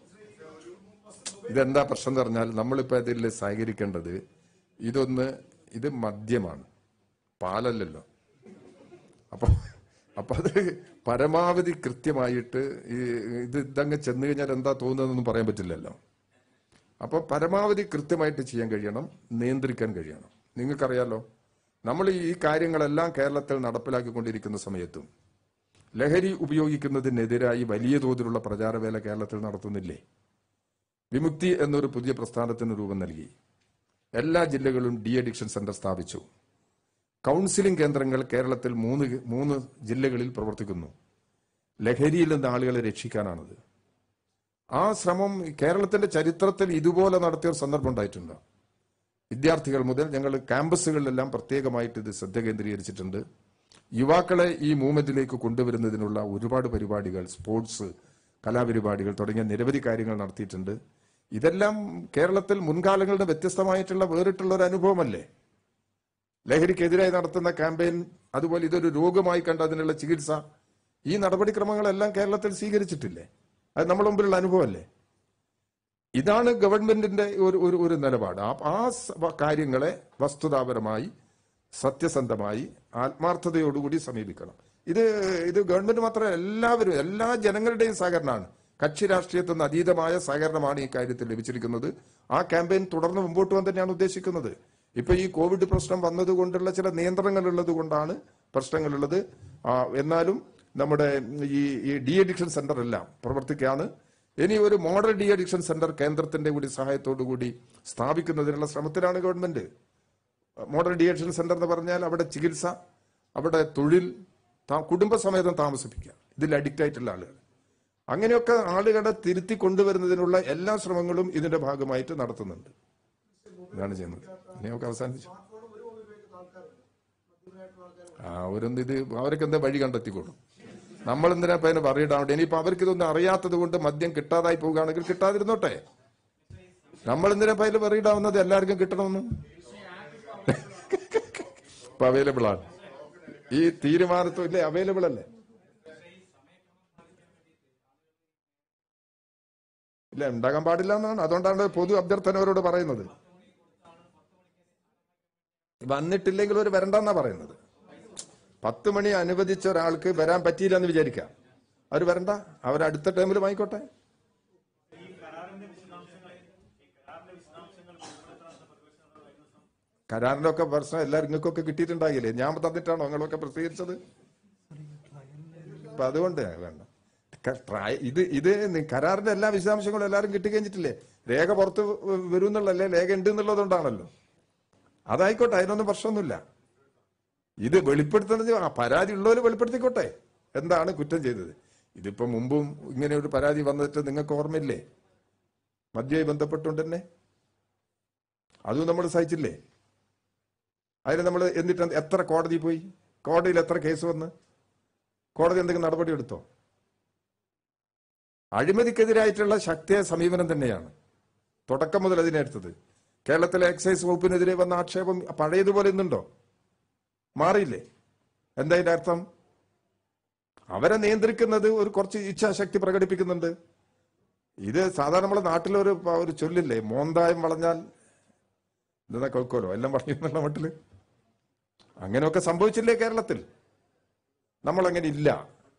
ഇതെന്താ പ്രശ്നം എന്ന് പറഞ്ഞാൽ നമ്മളിപ്പോൾ ഇതിൽ സഹകരിക്കേണ്ടത് ഇതൊന്ന് ഇത് മദ്യമാണ്, പാലല്ലല്ലോ. അപ്പൊ അപ്പൊ അത് പരമാവധി കൃത്യമായിട്ട് ഈ ഇത് ഇതങ്ങ് ചെന്ന് കഴിഞ്ഞാൽ എന്താ തോന്നുന്നതെന്നൊന്നും പറയാൻ പറ്റില്ലല്ലോ. അപ്പൊ പരമാവധി കൃത്യമായിട്ട് ചെയ്യാൻ കഴിയണം, നിയന്ത്രിക്കാൻ കഴിയണം. നിങ്ങൾക്കറിയാലോ, നമ്മൾ ഈ കാര്യങ്ങളെല്ലാം കേരളത്തിൽ നടപ്പിലാക്കിക്കൊണ്ടിരിക്കുന്ന സമയത്തും ലഹരി ഉപയോഗിക്കുന്നതിനെതിരായി വലിയ തോതിലുള്ള പ്രചാരവേല കേരളത്തിൽ നടത്തുന്നില്ലേ? വിമുക്തി എന്നൊരു പുതിയ പ്രസ്ഥാനത്തിന് രൂപം നൽകി. എല്ലാ ജില്ലകളും ഡി അഡിക്ഷൻ സെന്റർ സ്ഥാപിച്ചു. കൗൺസിലിംഗ് കേന്ദ്രങ്ങൾ കേരളത്തിൽ മൂന്ന് മൂന്ന് ജില്ലകളിൽ പ്രവർത്തിക്കുന്നു. ലഹരിയിൽ നിന്ന് ആളുകളെ രക്ഷിക്കാനാണത്. ആ ശ്രമം കേരളത്തിന്റെ ചരിത്രത്തിൽ ഇതുപോലെ നടത്തിയ ഒരു സന്ദർഭം ഉണ്ടായിട്ടുണ്ട്. വിദ്യാർത്ഥികൾ മുതൽ ഞങ്ങൾ ക്യാമ്പസുകളിലെല്ലാം പ്രത്യേകമായിട്ട് ഇത് ശ്രദ്ധ കേന്ദ്രീകരിച്ചിട്ടുണ്ട്. യുവാക്കളെ ഈ മൂവ്മെന്റിലേക്ക് കൊണ്ടുവരുന്നതിനുള്ള ഒരുപാട് പരിപാടികൾ, സ്പോർട്സ്, കലാപരിപാടികൾ തുടങ്ങിയ നിരവധി കാര്യങ്ങൾ നടത്തിയിട്ടുണ്ട്. ഇതെല്ലാം കേരളത്തിൽ മുൻകാലങ്ങളുടെ വ്യത്യസ്തമായിട്ടുള്ള വേറിട്ടുള്ള ഒരു അനുഭവമല്ലേ? ലഹരിക്കെതിരായി നടത്തുന്ന ക്യാമ്പയിൻ, അതുപോലെ ഇതൊരു രോഗമായി കണ്ട് അതിനുള്ള ചികിത്സ, ഈ നടപടിക്രമങ്ങളെല്ലാം കേരളത്തിൽ സ്വീകരിച്ചിട്ടില്ലേ? അത് നമ്മുടെ മുമ്പിലുള്ള അനുഭവമല്ലേ? ഇതാണ് ഗവൺമെന്റിന്റെ ഒരു ഒരു ഒരു നിലപാട്. ആ കാര്യങ്ങളെ വസ്തുതാപരമായി, സത്യസന്ധമായി, ആത്മാർത്ഥതയോടുകൂടി സമീപിക്കണം. ഇത് ഇത് ഗവൺമെന്റ് മാത്രമല്ല, എല്ലാവരും, എല്ലാ ജനങ്ങളുടെയും സഹകരണമാണ്. കക്ഷി രാഷ്ട്രീയത്തിൽ നിന്ന് അതീതമായ സഹകരണമാണ് ഈ കാര്യത്തിൽ ലഭിച്ചിരിക്കുന്നത്. ആ ക്യാമ്പയിൻ തുടർന്ന് മുമ്പോട്ട് പോകാൻ തന്നെയാണ് ഉദ്ദേശിക്കുന്നത്. ഇപ്പൊ ഈ കോവിഡ് പ്രശ്നം വന്നതുകൊണ്ടുള്ള ചില നിയന്ത്രണങ്ങൾ ഉള്ളത് കൊണ്ടാണ് പ്രശ്നങ്ങളുള്ളത്. എന്നാലും നമ്മുടെ ഈ ഈ ഡി അഡിക്ഷൻ സെന്റർ എല്ലാം പ്രവർത്തിക്കുകയാണ്. ഇനി ഒരു മോഡൽ ഡി അഡിക്ഷൻ സെന്റർ കേന്ദ്രത്തിന്റെ കൂടി സഹായത്തോടു കൂടി സ്ഥാപിക്കുന്നതിനുള്ള ശ്രമത്തിലാണ് government. Model de addiction centre എന്ന് പറഞ്ഞാൽ അവിടെ ചികിത്സ, അവിടെ തൊഴിൽ, കുടുംബസമേതം താമസിപ്പിക്കുക, ഇതിൽ അഡിക്റ്റ് ആയിട്ടുള്ള ആളുകൾ, അങ്ങനെയൊക്കെ ആളുകളെ തിരുത്തി കൊണ്ടുവരുന്നതിനുള്ള എല്ലാ ശ്രമങ്ങളും ഇതിന്റെ ഭാഗമായിട്ട് നടത്തുന്നുണ്ട്. ഇതാണ് ചെയ്യുന്നത്. ഇനി നമുക്ക് അവസാനിച്ചു ആ ഒരു ഇത് അവർക്ക് എന്താ വഴി കണ്ടെത്തിക്കോളും. നമ്മൾ എന്തിനാ ഇപ്പൊ അതിനെ പറയിടാണ്ട്? ഇനിയിപ്പോ അവർക്ക് ഇതൊന്നും അറിയാത്തത് കൊണ്ട് മദ്യം കിട്ടാതായി പോവുകയാണെങ്കിൽ കിട്ടാതിരുന്നോട്ടെ. നമ്മൾ എന്തിനാ ഇപ്പൊ അതിൽ പറയിടാവുന്നത്? എല്ലാവർക്കും കിട്ടണമെന്ന് ഇപ്പൊ അവൈലബിൾ ആണ്. ഈ തീരുമാനത്വം ഇല്ലേ, അവൈലബിൾ അല്ലേ? ഇല്ല, ഉണ്ടാകാൻ പാടില്ല എന്നാണ്. അതുകൊണ്ടാണ് പൊതു അഭ്യർത്ഥന അവരോട് പറയുന്നത്. വന്നിട്ടില്ലെങ്കിൽ ഒരു വരണ്ടെന്നാ പറയുന്നത്. പത്ത് മണി അനുവദിച്ച ഒരാൾക്ക് വരാൻ പറ്റിയില്ല എന്ന് വിചാരിക്കാം, അവർ വരണ്ട, അവരടുത്ത ടൈമിൽ വാങ്ങിക്കോട്ടെ. കരാറിലൊക്കെ പ്രശ്നം എല്ലാവരും നിങ്ങൾക്കൊക്കെ കിട്ടിയിട്ടുണ്ടാകില്ലേ? ഞാൻ തന്നിട്ടാണോ നിങ്ങളൊക്കെ പ്രസിദ്ധീകരിച്ചത്? അപ്പൊ അതുകൊണ്ട് വേണ്ട. ഇത് ഇത് കരാറിന്റെ എല്ലാ വിശദാംശങ്ങളും എല്ലാവരും കിട്ടിക്കഴിഞ്ഞിട്ടില്ലേ? രേഖ പുറത്ത് വരും എന്നുള്ളല്ലേ? രേഖ ഉണ്ട് എന്നുള്ളതുകൊണ്ടാണല്ലോ. അതായിക്കോട്ടെ, അതിനൊന്നും പ്രശ്നമൊന്നുമില്ല. ഇത് വെളിപ്പെടുത്തുന്നത് പരാതി ഉള്ളവര് വെളിപ്പെടുത്തിക്കോട്ടെ, എന്താണ് കുറ്റം ചെയ്തത്. ഇതിപ്പോ മുമ്പും ഇങ്ങനെ ഒരു പരാതി വന്നിട്ട് നിങ്ങൾക്ക് ഓർമ്മയില്ലേ? മദ്യവുമായി ബന്ധപ്പെട്ടുകൊണ്ട് തന്നെ അതും നമ്മൾ സഹിച്ചില്ലേ? അതിന് നമ്മൾ എന്നിട്ട് എത്ര കോടതി പോയി, കോടതിയിൽ എത്ര കേസ് വന്ന്, കോടതി എന്തെങ്കിലും നടപടി എടുത്തോ? അഴിമതിക്കെതിരായിട്ടുള്ള ശക്തിയായ സമീപനം തന്നെയാണ് തുടക്കം മുതൽ അതിനെടുത്തത്. കേരളത്തിലെ എക്സൈസ് വകുപ്പിനെതിരെ വന്ന ആക്ഷേപം പഴയതുപോലെ ഇന്നുണ്ടോ? മാറിയില്ലേ? എന്താ ഇതിന്റെ അർത്ഥം? അവരെ നിയന്ത്രിക്കുന്നത് ഒരു കുറച്ച് ഇച്ഛാശക്തി പ്രകടിപ്പിക്കുന്നുണ്ട്. ഇത് സാധാരണ നമ്മളെ നാട്ടിലൊരു ഒരു ചൊല്ലില്ലേ, മോന്തായം വളഞ്ഞാൽ എന്താ കേൾക്കുമല്ലോ, എല്ലാം വളഞ്ഞെന്നുള്ള മട്ടില്. അങ്ങനെയൊക്കെ സംഭവിച്ചില്ലേ കേരളത്തിൽ? നമ്മളങ്ങനെ ഇല്ല.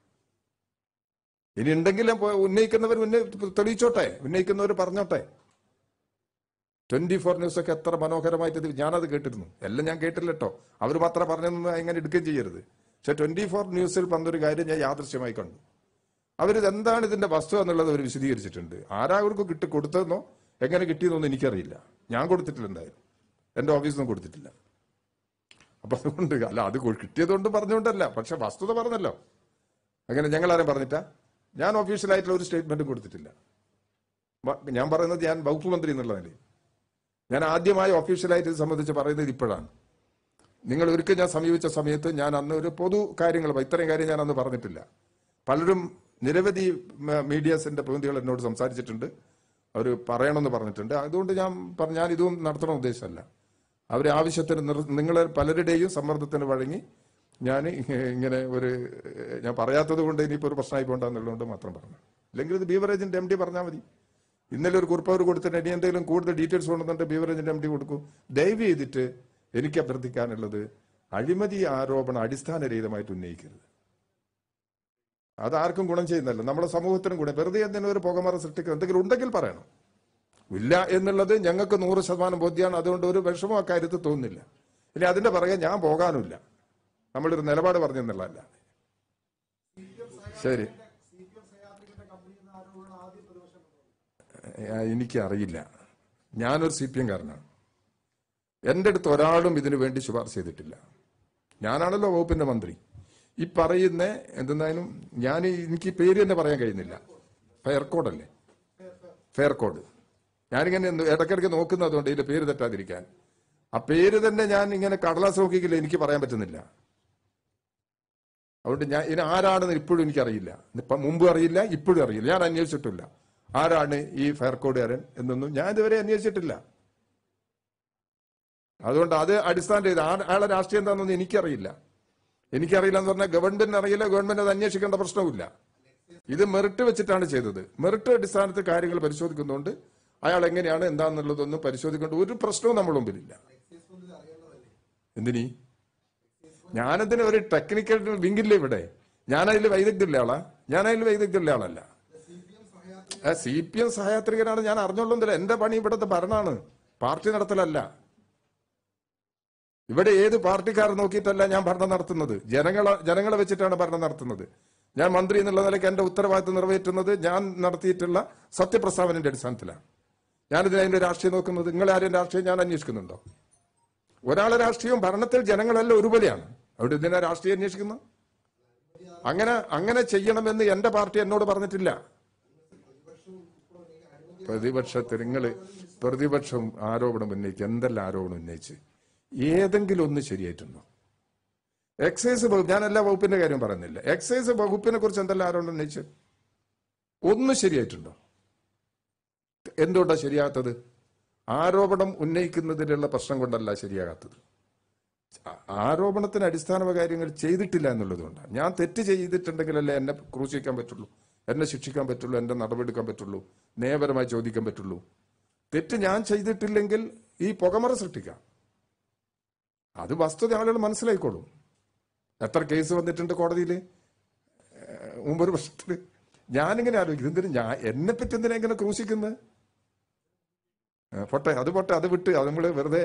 ഇനി ഉണ്ടെങ്കിലും ഉന്നയിക്കുന്നവർ ഉന്ന തെളിയിച്ചോട്ടെ, ഉന്നയിക്കുന്നവർ പറഞ്ഞോട്ടെ. ട്വന്റി ഫോർ ന്യൂസ് ഒക്കെ എത്ര മനോഹരമായിട്ട് ഇത് ഞാനത് കേട്ടിരുന്നു. എല്ലാം ഞാൻ കേട്ടില്ല കേട്ടോ, അവർ മാത്രം പറഞ്ഞൊന്നും അങ്ങനെ എടുക്കുകയും ചെയ്യരുത്. പക്ഷെ ട്വന്റി ഫോർ ന്യൂസിൽ പറഞ്ഞൊരു കാര്യം ഞാൻ യാദൃശ്യമായി കണ്ടു. അവരിത് എന്താണ് ഇതിന്റെ വസ്തു എന്നുള്ളത് അവർ വിശദീകരിച്ചിട്ടുണ്ട്. ആരാ അവർക്ക് കിട്ടി കൊടുത്തതെന്നോ എങ്ങനെ കിട്ടിയെന്നൊന്നും എനിക്കറിയില്ല. ഞാൻ കൊടുത്തിട്ടില്ല, എന്തായാലും എന്റെ ഓഫീസിൽ നിന്നും കൊടുത്തിട്ടില്ല. അപ്പൊ അതുകൊണ്ട് അല്ല, അത് കിട്ടിയതുകൊണ്ട് പറഞ്ഞുകൊണ്ടല്ല, പക്ഷെ വസ്തുത പറഞ്ഞല്ലോ. അങ്ങനെ ഞങ്ങൾ ആരും പറഞ്ഞിട്ടാ? ഞാൻ ഒഫീഷ്യലായിട്ടുള്ള ഒരു സ്റ്റേറ്റ്മെന്റും കൊടുത്തിട്ടില്ല. ഞാൻ പറയുന്നത് ഞാൻ വകുപ്പ് മന്ത്രി എന്നുള്ള നിലയിൽ ഞാൻ ആദ്യമായി ഒഫീഷ്യലായിട്ട് ഇത് സംബന്ധിച്ച് പറയുന്നത് ഇപ്പോഴാണ്. നിങ്ങൾ ഒരിക്കൽ ഞാൻ സമീപിച്ച സമയത്ത് ഞാൻ അന്ന് ഒരു പൊതു കാര്യങ്ങൾ ഇത്രയും കാര്യം ഞാൻ അന്ന് പറഞ്ഞിട്ടില്ല. പലരും നിരവധി മീഡിയാസിന്റെ പ്രതിനിധികൾ എന്നോട് സംസാരിച്ചിട്ടുണ്ട്, അവർ പറയണമെന്ന് പറഞ്ഞിട്ടുണ്ട്. അതുകൊണ്ട് ഞാൻ പറഞ്ഞ ഞാൻ ഇതും നടത്തണം ഉദ്ദേശമല്ല. അവർ ആവശ്യത്തിന് നിങ്ങളെ പലരുടെയും സമ്മർദ്ദത്തിന് വഴങ്ങി ഞാൻ ഇങ്ങനെ ഒരു ഞാൻ പറയാത്തത് കൊണ്ട് ഇനിയിപ്പോൾ ഒരു പ്രശ്നമായി പോകണ്ടെന്നുള്ളതുകൊണ്ട് മാത്രം പറഞ്ഞു. അല്ലെങ്കിൽ ഇത് ബീവറേജിന്റെ എം ഡി പറഞ്ഞാൽ മതി. ഇന്നലെ ഒരു കുറിപ്പ് അവർ കൊടുത്തിട്ട് ഇനി എന്തെങ്കിലും കൂടുതൽ ഡീറ്റെയിൽസ് കൊണ്ടുവന്നിട്ട് ബീവറേജിന്റെ എം ഡി കൊടുക്കും. ദയവ് ചെയ്തിട്ട് എനിക്ക് അഭ്യർത്ഥിക്കാനുള്ളത് അഴിമതി ആരോപണം അടിസ്ഥാനരഹിതമായിട്ട് ഉന്നയിക്കരുത്. അതാർക്കും ഗുണം ചെയ്യുന്നല്ല, നമ്മുടെ സമൂഹത്തിനും ഗുണം. വെറുതെ എന്തെങ്കിലും ഒരു പുകമറ സൃഷ്ടിക്കുക എന്തെങ്കിലും ഉണ്ടെങ്കിൽ പറയണം. ഇല്ല എന്നുള്ളത് ഞങ്ങൾക്ക് നൂറ് ശതമാനം ബോധ്യമാണ്. അതുകൊണ്ട് ഒരു വിഷമം അക്കാര്യത്തിൽ തോന്നുന്നില്ല. ഇനി അതിന്റെ പുറകെ ഞാൻ പോകാനുമില്ല. നമ്മളൊരു നിലപാട് പറഞ്ഞെന്നുള്ളതല്ല. ശരി, എനിക്കറിയില്ല. ഞാനൊരു സി പി എംകാരനാണ്. എൻ്റെ അടുത്ത് ഒരാളും ഇതിനു വേണ്ടി ശുപാർശ ചെയ്തിട്ടില്ല. ഞാനാണല്ലോ വകുപ്പിന്റെ മന്ത്രി. ഈ പറയുന്ന എന്തെന്നാലും ഞാൻ എനിക്ക് പേര് തന്നെ പറയാൻ കഴിയുന്നില്ല. ഫെയർ കോഡല്ലേ, ഫെയർ കോഡ്. ഞാനിങ്ങനെ ഇടയ്ക്കിടയ്ക്ക് നോക്കുന്നതുകൊണ്ട് ഇതിന്റെ പേര് തെറ്റാതിരിക്കാൻ. ആ പേര് തന്നെ ഞാൻ ഇങ്ങനെ കടലാസ് നോക്കിക്കില്ല, എനിക്ക് പറയാൻ പറ്റുന്നില്ല. അതുകൊണ്ട് ഞാൻ ഇനി ആരാണെന്ന് ഇപ്പോഴും എനിക്കറിയില്ല. ഇപ്പം മുമ്പ് അറിയില്ല, ഇപ്പോഴും അറിയില്ല. ഞാൻ അന്വേഷിച്ചിട്ടില്ല ആരാണ് ഈ ഫെയർ കോഡുകാരൻ എന്നൊന്നും ഞാൻ ഇതുവരെ അന്വേഷിച്ചിട്ടില്ല. അതുകൊണ്ട് അത് അടിസ്ഥാനം ചെയ്ത് ആളെ രാഷ്ട്രീയം എന്താണെന്നൊന്നും എനിക്കറിയില്ല. എനിക്കറിയില്ല എന്ന് പറഞ്ഞാൽ ഗവൺമെന്റിന് അറിയില്ല, ഗവൺമെന്റ് അത് അന്വേഷിക്കേണ്ട പ്രശ്നവുമില്ല. ഇത് മെറിറ്റ് വെച്ചിട്ടാണ് ചെയ്തത്. മെറിറ്റ് അടിസ്ഥാനത്തിൽ കാര്യങ്ങൾ പരിശോധിക്കുന്നതുകൊണ്ട് അയാൾ എങ്ങനെയാണ് എന്താണെന്നുള്ളതൊന്നും പരിശോധിക്കേണ്ട ഒരു പ്രശ്നവും നമ്മുടെ മുമ്പിലില്ല. എന്തിനീ ഞാനെന്തിനാ ഒരു ടെക്നിക്കൽ വിങ്ങില്ലേ ഇവിടെ? ഞാനതിൽ വൈദഗ്ധ്യമുള്ള ആളാ? ഞാനതിൽ വൈദഗ്ധ്യമുള്ള ആളല്ല. സി പി എം സഹയാത്രികനാണ്, ഞാൻ അറിഞ്ഞോളുന്നില്ല. എന്റെ പണി ഇവിടുത്തെ ഭരണമാണ്, പാർട്ടി നടത്തലല്ല. ഇവിടെ ഏത് പാർട്ടിക്കാർ നോക്കിയിട്ടല്ല ഞാൻ ഭരണം നടത്തുന്നത്. ജനങ്ങളെ ജനങ്ങളെ വെച്ചിട്ടാണ് ഭരണം നടത്തുന്നത്. ഞാൻ മന്ത്രി എന്നുള്ള നിലയ്ക്ക് എന്റെ ഉത്തരവാദിത്വം നിറവേറ്റുന്നത് ഞാൻ നടത്തിയിട്ടുള്ള സത്യപ്രസ്താവനയുടെ അടിസ്ഥാനത്തിലാണ്. ഞാനിത് അതിന്റെ രാഷ്ട്രീയം നോക്കുന്നത്. നിങ്ങളെ ആരും രാഷ്ട്രീയം ഞാൻ അന്വേഷിക്കുന്നുണ്ടോ? ഒരാളെ രാഷ്ട്രീയവും ഭരണത്തിൽ ജനങ്ങളെല്ലാം ഒരുപോലെയാണ്. അവിടെ ഇതിനെ രാഷ്ട്രീയം അന്വേഷിക്കുന്നു. അങ്ങനെ അങ്ങനെ ചെയ്യണമെന്ന് എന്റെ പാർട്ടി എന്നോട് പറഞ്ഞിട്ടില്ല. പ്രതിപക്ഷത്തിൽ നിങ്ങൾ പ്രതിപക്ഷം ആരോപണം ഉന്നയിച്ച് എന്തെല്ലാം ആരോപണം ഉന്നയിച്ച് ഏതെങ്കിലും ഒന്ന് ശരിയായിട്ടുണ്ടോ? എക്സൈസ് വകുപ്പ്, ഞാൻ എല്ലാ വകുപ്പിന്റെ കാര്യം പറയുന്നില്ല, എക്സൈസ് വകുപ്പിനെ കുറിച്ച് എന്തെല്ലാം ആരോപണം ഉന്നയിച്ച് ഒന്ന് ശരിയായിട്ടുണ്ടോ? എന്തുകൊണ്ടാണ് ശരിയാകാത്തത്? ആരോപണം ഉന്നയിക്കുന്നതിലുള്ള പ്രശ്നം കൊണ്ടല്ല ശരിയാകാത്തത്. ആരോപണത്തിന് അടിസ്ഥാന കാര്യങ്ങൾ ചെയ്തിട്ടില്ല എന്നുള്ളത് കൊണ്ടാണ്. ഞാൻ തെറ്റ് ചെയ്തിട്ടുണ്ടെങ്കിലല്ലേ എന്നെ ക്രൂശിക്കാൻ പറ്റുള്ളൂ, എന്നെ ശിക്ഷിക്കാൻ പറ്റുള്ളൂ, എന്റെ നടപടിയെടുക്കാൻ പറ്റുള്ളൂ, നിയമപരമായി ചോദിക്കാൻ പറ്റുള്ളൂ. തെറ്റ് ഞാൻ ചെയ്തിട്ടില്ലെങ്കിൽ ഈ പുകമറ സൃഷ്ടിക്കാം. അത് വസ്തുത ആളുകൾ മനസ്സിലായിക്കോളും. എത്ര കേസ് വന്നിട്ടുണ്ട് കോടതിയിൽ മുമ്പൊരു വർഷത്തില്. ഞാനിങ്ങനെ ആലോചിക്കും, എന്തിനും ഞാൻ എന്നെ പറ്റി എന്തിനാ ഇങ്ങനെ ക്രൂശിക്കുന്നത്? പൊട്ടെ, അത് പൊട്ടെ, അത് വിട്ട് അത് നമ്മള് വെറുതെ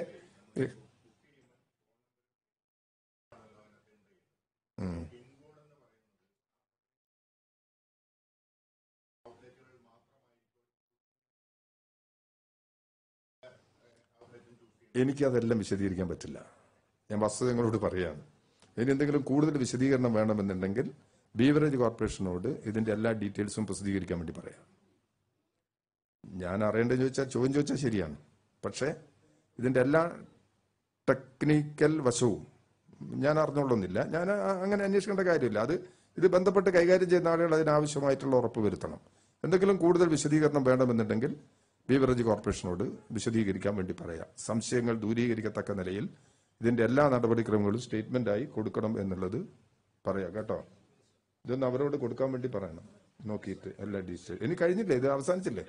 എനിക്കതെല്ലാം വിശദീകരിക്കാൻ പറ്റില്ല. ഞാൻ വസ്തുതകളോട് പറയാണ്. ഇനി എന്തെങ്കിലും കൂടുതൽ വിശദീകരണം വേണമെന്നുണ്ടെങ്കിൽ ബീവറേജ് കോർപ്പറേഷനോട് ഇതിന്റെ എല്ലാ ഡീറ്റെയിൽസും പ്രസിദ്ധീകരിക്കാൻ വേണ്ടി പറയാം. ഞാൻ അറിയേണ്ടത് ചോദിച്ചാൽ ചോദ്യം ചോദിച്ചാൽ ശരിയാണ്. പക്ഷേ ഇതിന്റെ എല്ലാ ടെക്നിക്കൽ വശവും ഞാൻ അറിഞ്ഞോളുന്നില്ല. ഞാൻ അങ്ങനെ അന്വേഷിക്കേണ്ട കാര്യമില്ല. അത് ഇത് ബന്ധപ്പെട്ട് കൈകാര്യം ചെയ്യുന്ന ആളുകൾ അതിനാവശ്യമായിട്ടുള്ള ഉറപ്പ് വരുത്തണം. എന്തെങ്കിലും കൂടുതൽ വിശദീകരണം വേണമെന്നുണ്ടെങ്കിൽ ബീവറേജ് കോർപ്പറേഷനോട് വിശദീകരിക്കാൻ വേണ്ടി പറയാം. സംശയങ്ങൾ ദൂരീകരിക്കത്തക്ക നിലയിൽ ഇതിന്റെ എല്ലാ നടപടിക്രമങ്ങളും സ്റ്റേറ്റ്മെന്റായി കൊടുക്കണം എന്നുള്ളത് പറയാം കേട്ടോ. ഇതൊന്ന് അവരോട് കൊടുക്കാൻ വേണ്ടി പറയണം, നോക്കിയിട്ട് എല്ലാ ഡീറ്റെയിൽ. ഇനി കഴിഞ്ഞില്ലേ? ഇത് അവസാനിച്ചില്ലേ?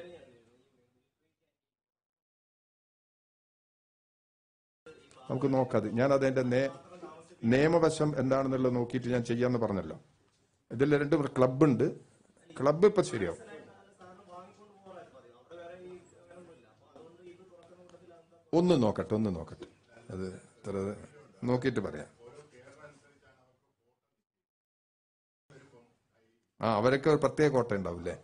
നമുക്ക് നോക്കാതെ ഞാൻ അതിന്റെ നിയമവശം എന്താണെന്നുള്ളത് നോക്കിയിട്ട് ഞാൻ ചെയ്യാന്ന് പറഞ്ഞല്ലോ. ഇതിൽ രണ്ട് ക്ലബ് ഉണ്ട്. ക്ലബ് ഇപ്പൊ ശരിയാവും. ഒന്ന് നോക്കട്ടെ ഒന്ന് നോക്കട്ടെ അത് നോക്കിയിട്ട് പറയാം. ആ അവരൊക്കെ ഒരു പ്രത്യേക കോട്ട ഉണ്ടാവില്ലേ?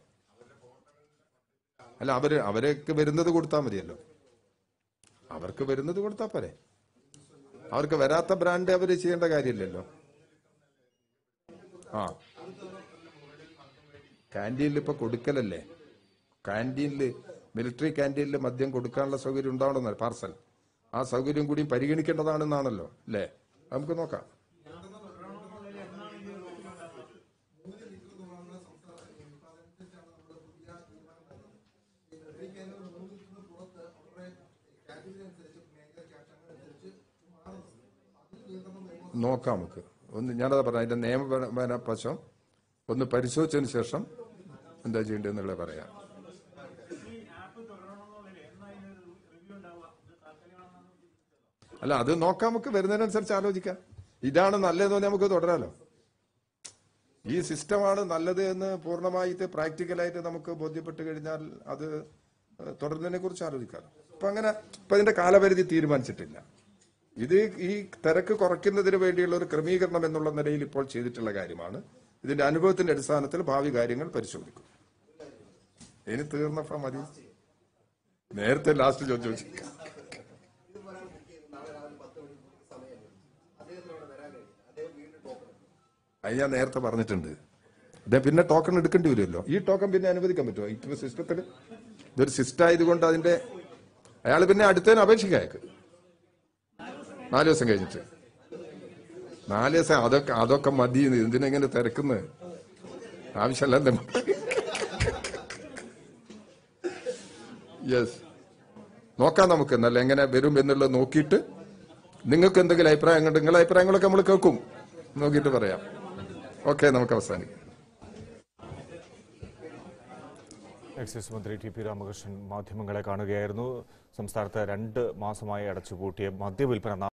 അല്ല അവര് അവരൊക്കെ വരുന്നത് കൊടുത്താൽ മതിയല്ലോ. അവർക്ക് വരുന്നത് കൊടുത്താൽ പോരെ. അവർക്ക് വരാത്ത ബ്രാൻഡ് അവര് ചെയ്യേണ്ട കാര്യമില്ലല്ലോ. ആ ക്യാൻറ്റീനിൽ ഇപ്പൊ കൊടുക്കലല്ലേ? ക്യാൻറ്റീനില് മിലിറ്ററി ക്യാൻറ്റീനിൽ മദ്യം കൊടുക്കാനുള്ള സൗകര്യം ഉണ്ടാവണമെന്നല്ല, പാർസൽ. ആ സൗകര്യം കൂടി പരിഗണിക്കേണ്ടതാണെന്നാണല്ലോ അല്ലേ? നമുക്ക് നോക്കാം. നോക്കാം നമുക്ക്. ഒന്ന് ഞാനതാ പറഞ്ഞ അതിന്റെ നിയമപരമായ വശം ഒന്ന് പരിശോധിച്ചതിന് ശേഷം എന്താ ചെയ്യേണ്ടതെന്നുള്ളത് പറയാം. അല്ല, അത് നോക്കാം, നമുക്ക് വരുന്നതിനനുസരിച്ച് ആലോചിക്കാം. ഇതാണ് നല്ലതെന്ന് പറഞ്ഞാൽ നമുക്ക് തുടരാലോ. ഈ സിസ്റ്റമാണ് നല്ലത് എന്ന് പൂർണ്ണമായിട്ട് പ്രാക്ടിക്കലായിട്ട് നമുക്ക് ബോധ്യപ്പെട്ട് കഴിഞ്ഞാൽ അത് തുടരുന്നതിനെ കുറിച്ച് ആലോചിക്കാം. ഇപ്പൊ അങ്ങനെ ഇപ്പൊ അതിന്റെ കാലപരിധി തീരുമാനിച്ചിട്ടില്ല. ഇത് ഈ തിരക്ക് കുറയ്ക്കുന്നതിന് വേണ്ടിയുള്ള ഒരു ക്രമീകരണം എന്നുള്ള നിലയിൽ ഇപ്പോൾ ചെയ്തിട്ടുള്ള കാര്യമാണ്. ഇതിന്റെ അനുഭവത്തിന്റെ അടിസ്ഥാനത്തിൽ ഭാവി കാര്യങ്ങൾ പരിശോധിക്കും. ഇനി തീർന്നപ്പോ മതി, നേരത്തെ ലാസ്റ്റ് ചോദിച്ചു. അത് ഞാൻ നേരത്തെ പറഞ്ഞിട്ടുണ്ട്. അദ്ദേഹം പിന്നെ ടോക്കൺ എടുക്കേണ്ടി വരുമല്ലോ. ഈ ടോക്കൺ പിന്നെ അനുവദിക്കാൻ പറ്റുമോ? ഇപ്പൊ സിസ്റ്റത്തിൽ ഇതൊരു സിസ്റ്റം ആയതുകൊണ്ട് അതിന്റെ അയാൾ പിന്നെ അടുത്തതിന് അപേക്ഷിക്കായക്ക് നാല് ദിവസം കഴിഞ്ഞിട്ട് നാല് ദിവസം അതൊക്കെ അതൊക്കെ മതി. എന്തിനെങ്ങനെ തിരക്കുന്നത്? ആവശ്യമല്ല. യെസ്, നോക്കാം നമുക്ക്. എന്നല്ല എങ്ങനെ വരും എന്നുള്ളത് നോക്കിയിട്ട് നിങ്ങൾക്ക് എന്തെങ്കിലും അഭിപ്രായങ്ങൾ, നിങ്ങളുടെ അഭിപ്രായങ്ങളൊക്കെ നമ്മൾ കേൾക്കും, നോക്കിയിട്ട് പറയാം. ഓക്കെ, നമുക്ക് അവസാനിക്കാം. എക്സൈസ് മന്ത്രി ടി പി രാമകൃഷ്ണൻ മാധ്യമങ്ങളെ കാണുകയായിരുന്നു. സംസ്ഥാനത്ത് രണ്ട് മാസമായി അടച്ചുപൂട്ടിയ മദ്യവിൽപ്പന